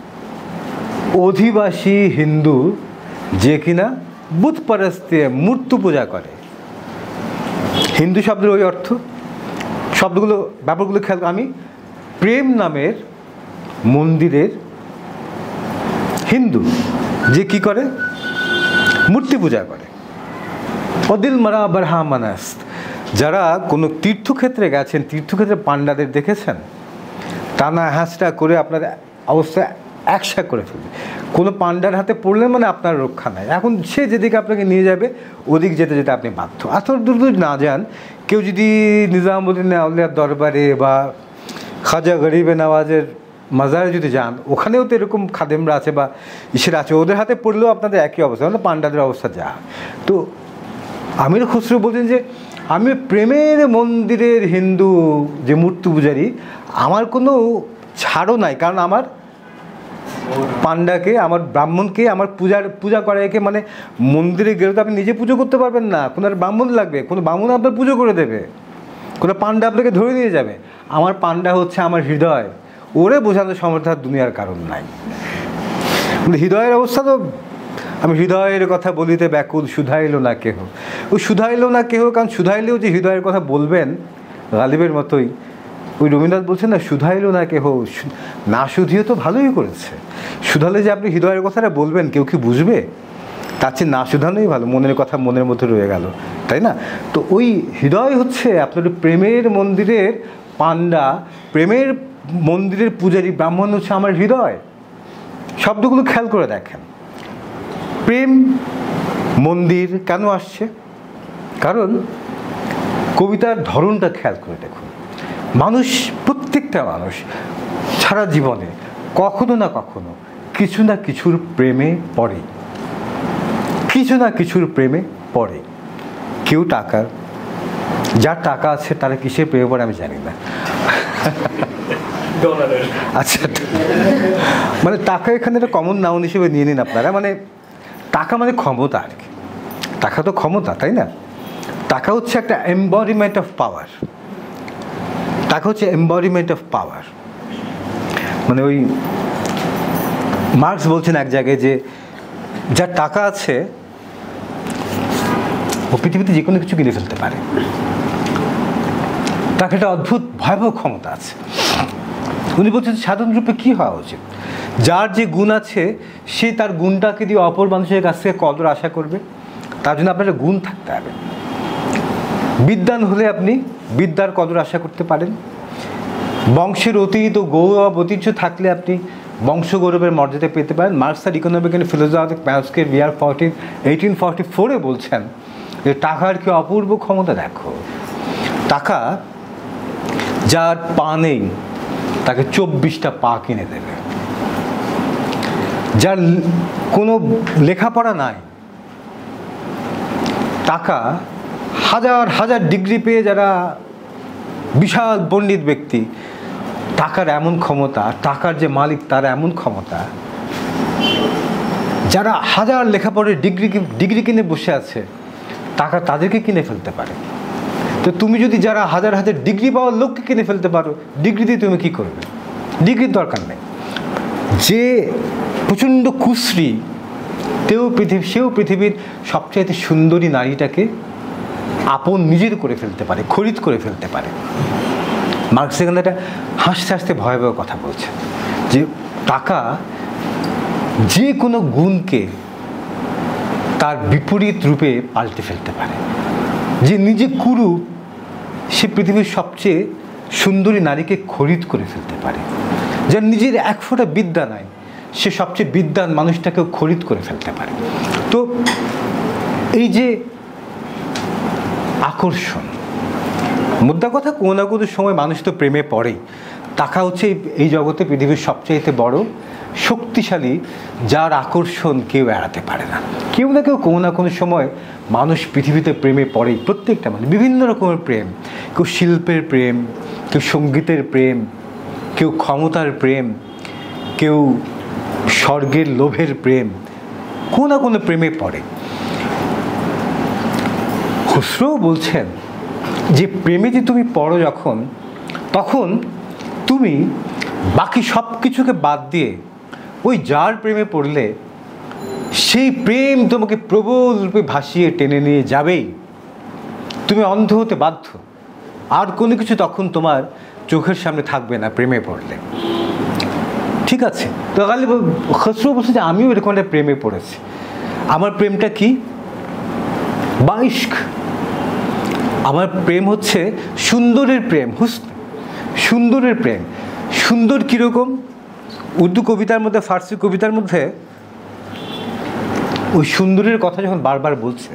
[SPEAKER 1] অধিবাসী হিন্দু, যে কিনা বুত परस्त्यम মূর্তি পূজা করে। হিন্দু শব্দের ওই অর্থ। শব্দগুলো ব্যাপারগুলো খেয়াল, আমি প্রেম নামের মন্দিরের হিন্দু, যে কি করে? মূর্তি পূজা করে। অদিল মারা ব্রাহ্মণস্ত, যারা কোনো তীর্থক্ষেত্রে গেছেন, তীর্থক্ষেত্রে পাণ্ডাদের দেখেছেন, টানা হ্যাঁচটা করে আপনার অবস্থা একসা করে ফেলবে। কোনো পাণ্ডার হাতে পড়লে মানে আপনার রক্ষা নাই। এখন সে যেদিকে আপনাকে নিয়ে যাবে ওদিক যেতে যেতে আপনি বাধ্য। এত দূর দূর না যান, কেউ যদি নিজামুদ্দিন আউলিয়ার দরবারে বা খাজা গরিবে নওয়াজের মাজারে যদি যান, ওখানেও তো এরকম খাদেমরা আছে বা ইসের আছে, ওদের হাতে পড়লেও আপনাদের একই অবস্থা, মানে পাণ্ডাদের অবস্থা যা। তো আমির খুসরো বলছেন যে আমি প্রেমের মন্দিরের হিন্দু যে মূর্তি পূজারি, আমার কোনো ছাড়ও নাই, কারণ আমার পাণ্ডাকে, আমার ব্রাহ্মণকে, আমার পূজার পূজা করাকে, মানে মন্দিরে গেলে তো আপনি নিজে পুজো করতে পারবেন না, কোনো ব্রাহ্মণ লাগবে, কোনো ব্রাহ্মণ আপনার পুজো করে দেবে, কোনো পাণ্ডা আপনাকে ধরে নিয়ে যাবে। আমার পাণ্ডা হচ্ছে আমার হৃদয়, ওরে বোঝানোর সমর্থ দুনিয়ার কারণ নাই। হৃদয়ের অবস্থা তো, আমি হৃদয়ের কথা বলিতে ব্যাকুল, শুধাইল না কেহ। ওই শুধাইল না কেহ, কারণ শুধাইলেও যে হৃদয়ের কথা বলবেন গালিবের মতোই, ওই রবীন্দ্রনাথ বলছেন না, শুধাইল না কেহ, না শুধিয়ে তো ভালোই করেছে। শুধালে যে আপনি হৃদয়ের কথাটা বলবেন, কেউ কি বুঝবে? তার চেয়ে না শুধানোই ভালো, মনের কথা মনের মধ্যে রয়ে গেল, তাই না? তো ওই হৃদয় হচ্ছে আপনার প্রেমের মন্দিরের পাণ্ডা, প্রেমের মন্দিরের পূজারী ব্রাহ্মণ হচ্ছে আমার হৃদয়। শব্দগুলো খেয়াল করে দেখেন। প্রেম মন্দির কেন আসছে? কারণ কবিতার ধরনটা খেয়াল করে দেখুন। মানুষ, প্রত্যেকটা মানুষ সারা জীবনে কখনো না কখনো কিছু না কিছুর প্রেমে পড়ে, কিছু না কিছুর প্রেমে পড়ে। কেউ টাকার, যার টাকা আছে তারা কিসের প্রেমে পড়ে আমি জানি না। আচ্ছা, মানে টাকা এখানে একটা কমন নাউন হিসেবে নিয়ে নিন আপনারা। মানে টাকা মানে ক্ষমতা আর কি। টাকা তো ক্ষমতা, তাই না? টাকা হচ্ছে একটা এম্বডিমেন্ট অফ পাওয়ার। টাকা হচ্ছে এম্বডিমেন্ট অফ পাওয়ার। মানে ওই মার্কস বলছেন এক জায়গায় যে যার টাকা আছে ও পৃথিবীতে যে কোনো কিছু কিনে ফেলতে পারে। তাকে একটা অদ্ভুত ভয়াবহ ক্ষমতা আছে। উনি বলছেন সাধারণ রূপে কী হওয়া উচিত? যার যে গুণ আছে সে তার গুণটাকে দিয়ে অপর মানুষের কাছ থেকে কদর আশা করবে, তার জন্য আপনার গুণ থাকতে হবে। বিদ্বান হলে আপনি বিদ্যার কদর আশা করতে পারেন। বংশের অতীত ও গৌরব ঐতিহ্য থাকলে আপনি বংশ গৌরবের মর্যাদা পেতে পারেন। মার্কস তার ইকোনমিক অ্যান্ড ফিলোসফিক ম্যাথসকের ইয়ার ফোরটিন এইটিন ফর্টি ফোরে বলছেন যে টাকার কি অপূর্ব ক্ষমতা দেখো। টাকা যার পা নেই তাকে চব্বিশটা পা কিনে দেবে। যার কোনো লেখাপড়া নাই, টাকা হাজার হাজার ডিগ্রি পেয়ে যারা বিশাল পণ্ডিত ব্যক্তি, টাকার এমন ক্ষমতা, টাকার যে মালিক তার এমন ক্ষমতা, যারা হাজার লেখাপড়ার ডিগ্রি ডিগ্রি কিনে বসে আছে, টাকা তাদেরকে কিনে ফেলতে পারে। তো তুমি যদি যারা হাজার হাজার ডিগ্রি পাওয়ার লোককে কিনে ফেলতে পারো, ডিগ্রি দিয়ে তুমি কী করবে? ডিগ্রির দরকার নেই। যে প্রচণ্ড কুশ্রী তেও পৃথিবী সেও পৃথিবীর সবচাইতে সুন্দরী নারীটাকে আপন নিজের করে ফেলতে পারে, খরিদ করে ফেলতে পারে। মার্কস এখানে একটা হাসতে হাসতে ভয়াবহ কথা বলছে যে টাকা যে কোনো গুণকে তার বিপরীত রূপে পাল্টে ফেলতে পারে। যে নিজে কুরু সে পৃথিবীর সবচেয়ে সুন্দরী নারীকে খরিদ করে ফেলতে পারে। যার নিজের এক ফোঁটা বিদ্যা নাই সে সবচেয়ে বিদ্বান মানুষটাকেও খরিদ করে ফেলতে পারে। তো এই যে আকর্ষণ, মুদ্রা কথা, কোনো না কোনো সময় মানুষ তো প্রেমে পড়েই। টাকা হচ্ছে এই জগতে পৃথিবীর সবচাইতে বড় শক্তিশালী, যার আকর্ষণ কেউ এড়াতে পারে না। কেউ না কেউ কোনো না কোনো সময় মানুষ পৃথিবীতে প্রেমে পড়েই। প্রত্যেকটা মানুষ বিভিন্ন রকমের প্রেম, কেউ শিল্পের প্রেম, কেউ সঙ্গীতের প্রেম, কেউ ক্ষমতার প্রেম, কেউ স্বর্গের লোভের প্রেম, কোনো না কোনো প্রেমে পড়ে। খুসরো বলছেন যে প্রেমে যে তুমি পড়ো যখন, তখন তুমি বাকি সব কিছুকে বাদ দিয়ে ওই যার প্রেমে পড়লে সেই প্রেম তোমাকে প্রবল রূপে ভাসিয়ে টেনে নিয়ে যাবেই। তুমি অন্ধ হতে বাধ্য। আর কোনো কিছু তখন তোমার চোখের সামনে থাকবে না প্রেমে পড়লে। ঠিক আছে? তো গালি খুসরো বলছে যে আমিও এরকম একটা প্রেমে পড়েছি। আমার প্রেমটা কি? বাইস্ক। আমার প্রেম হচ্ছে সুন্দরের প্রেম, হুসন, সুন্দরের প্রেম। সুন্দর কীরকম? উর্দু কবিতার মধ্যে, ফার্সি কবিতার মধ্যে ওই সুন্দরের কথা যখন বারবার বলছে,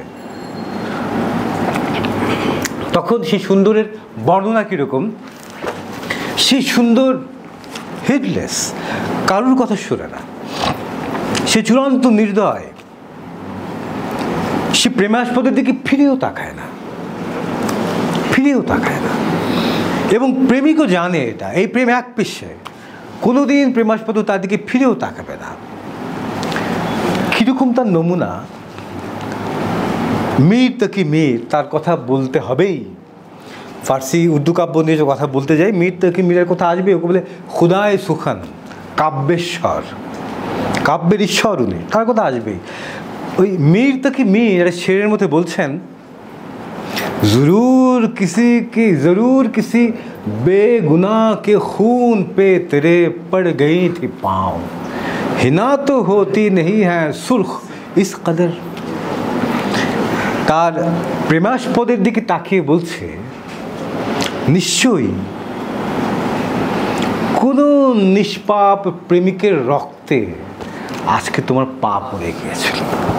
[SPEAKER 1] তখন সেই সুন্দরের বর্ণনা কীরকম? সেই সুন্দর হেডলেস, কারুর কথা শোনে না, সে চূড়ান্ত নির্দয়, সে প্রেমাস্পদের দিকে ফিরেও তাকায় না, ফিরেও তাকায় না। এবং প্রেমিকও জানে এটা, এই প্রেম এক পেশে, কোনোদিন প্রেমাস্পদ তার দিকে ফিরেও তাকাবে না। কীরকম তার নমুনা? মীর তকি মীর, তার কথা বলতে হবেই। ফার্সি উর্দু কাব্য নিয়ে যে কথা বলতে যাই, মীর তকি মীরের কথা আসবে। ওকে বলে খুদায় সুখান, কাব্যেশ্বর, কাব্যের ঈশ্বর উনি, তার কথা আসবেই। ওই মীর তকি মীর শেরের মধ্যে বলছেন, जरूर किसी की जरूर किसी बेगुनाह के खून पे तेरे पड़ गई थी पाँव, हिना तो होती नहीं है सुर्ख इस कदर। তার প্রেমাস্পদের দিকে তাকিয়ে বলছে, নিশ্চয়ই কোনো নিষ্পাপ প্রেমিকের রক্তে আজকে তোমার পা পড়ে গিয়েছিল।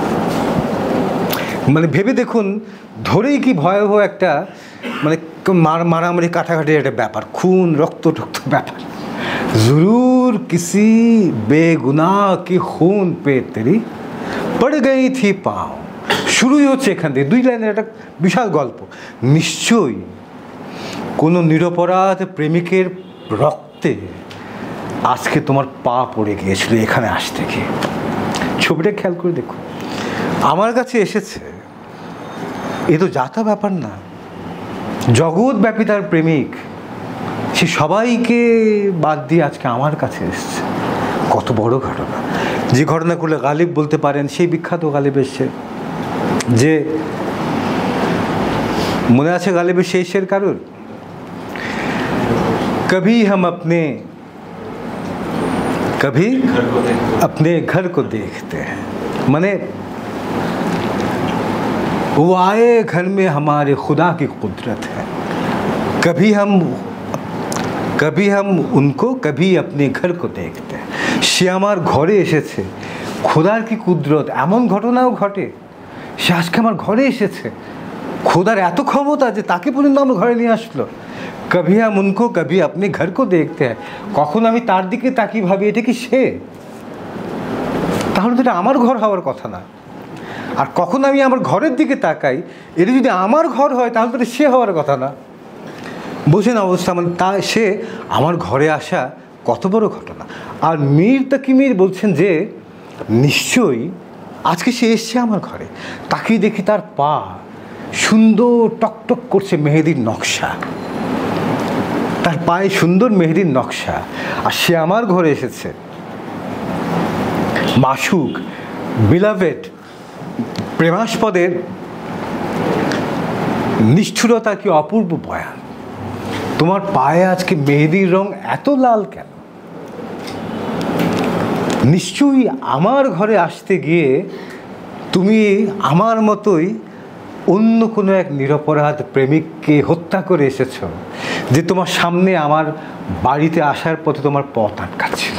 [SPEAKER 1] মানে ভেবে দেখুন, ধরেই কি ভয়াবহ একটা মানে মার মারামারি কাটাকাটির একটা ব্যাপার, খুন রক্ত টক্ত ব্যাপার। জরুর কিসি বেগুনা কি খুন পে তেরি পড় গই থি পাও। শুরুই হচ্ছে এখান থেকে, দুই লাইনের একটা বিশাল গল্প। নিশ্চয়ই কোনো নিরপরাধ প্রেমিকের রক্তে আজকে তোমার পা পড়ে গিয়েছিল এখানে আসতে গিয়ে। ছবিটা খেয়াল করে দেখুন, আমার কাছে এসেছে, এ তো যাতা ব্যাপার না, জগৎব্যাপী তার প্রেমিক, সে সবাইকে বাদ দিয়ে আজকে আমার কাছে এসছে। কত বড় ঘটনা! যে ঘটনা করলে গালিব বলতে পারেন, সেই বিখ্যাত গালিব এসছে, যে মনে আছে গালিবের সেই শের কারুর, কভি হাম আপনে কভি अपने घर को देखते हैं, মানে वो आए घर में हमारे खुदा की कुदरत है, कभी हम कभी हम उनको कभी अपने घर को देखते हैं। সে আমার ঘরে এসেছে, খোদার কি কুদরত, এমন ঘটনাও ঘটে, সে আজকে আমার ঘরে এসেছে। খোদার এত ক্ষমতা যে তাকে পর্যন্ত আমার ঘরে নিয়ে আসলো। কভি হাম উনকো কভি আপনি ঘর কো দেখতে হ্যাঁ, কখন আমি তার দিকে তাকিয়ে ভাবি এটা কি সে? তাহলে তো এটা আমার ঘর হওয়ার কথা না। আর কখন আমি আমার ঘরের দিকে তাকাই, এটা যদি আমার ঘর হয় তাহলে তো সে হওয়ার কথা না। বোঝেন অবস্থা, মানে তা সে আমার ঘরে আসা কত বড় ঘটনা। আর মীর তকি মীর বলছেন যে নিশ্চয়ই আজকে সে এসছে আমার ঘরে, তাকিয়ে দেখি তার পা সুন্দর টকটক করছে মেহেদির নকশা, তার পায়ে সুন্দর মেহেদির নকশা, আর সে আমার ঘরে এসেছে। মাসুক, বিলাভেড, প্রেমাস্পদের নিষ্ঠুরতা কি অপূর্ব বয়ান। তোমার পায়ে আজকে মেহেদির রং এত লাল কেন? নিশ্চয়ই আমার ঘরে আসতে গিয়ে তুমি আমার মতোই অন্য কোনো এক নিরপরাধ প্রেমিককে হত্যা করে এসেছ, যে তোমার সামনে আমার বাড়িতে আসার পথে তোমার পথ আটকাচ্ছে।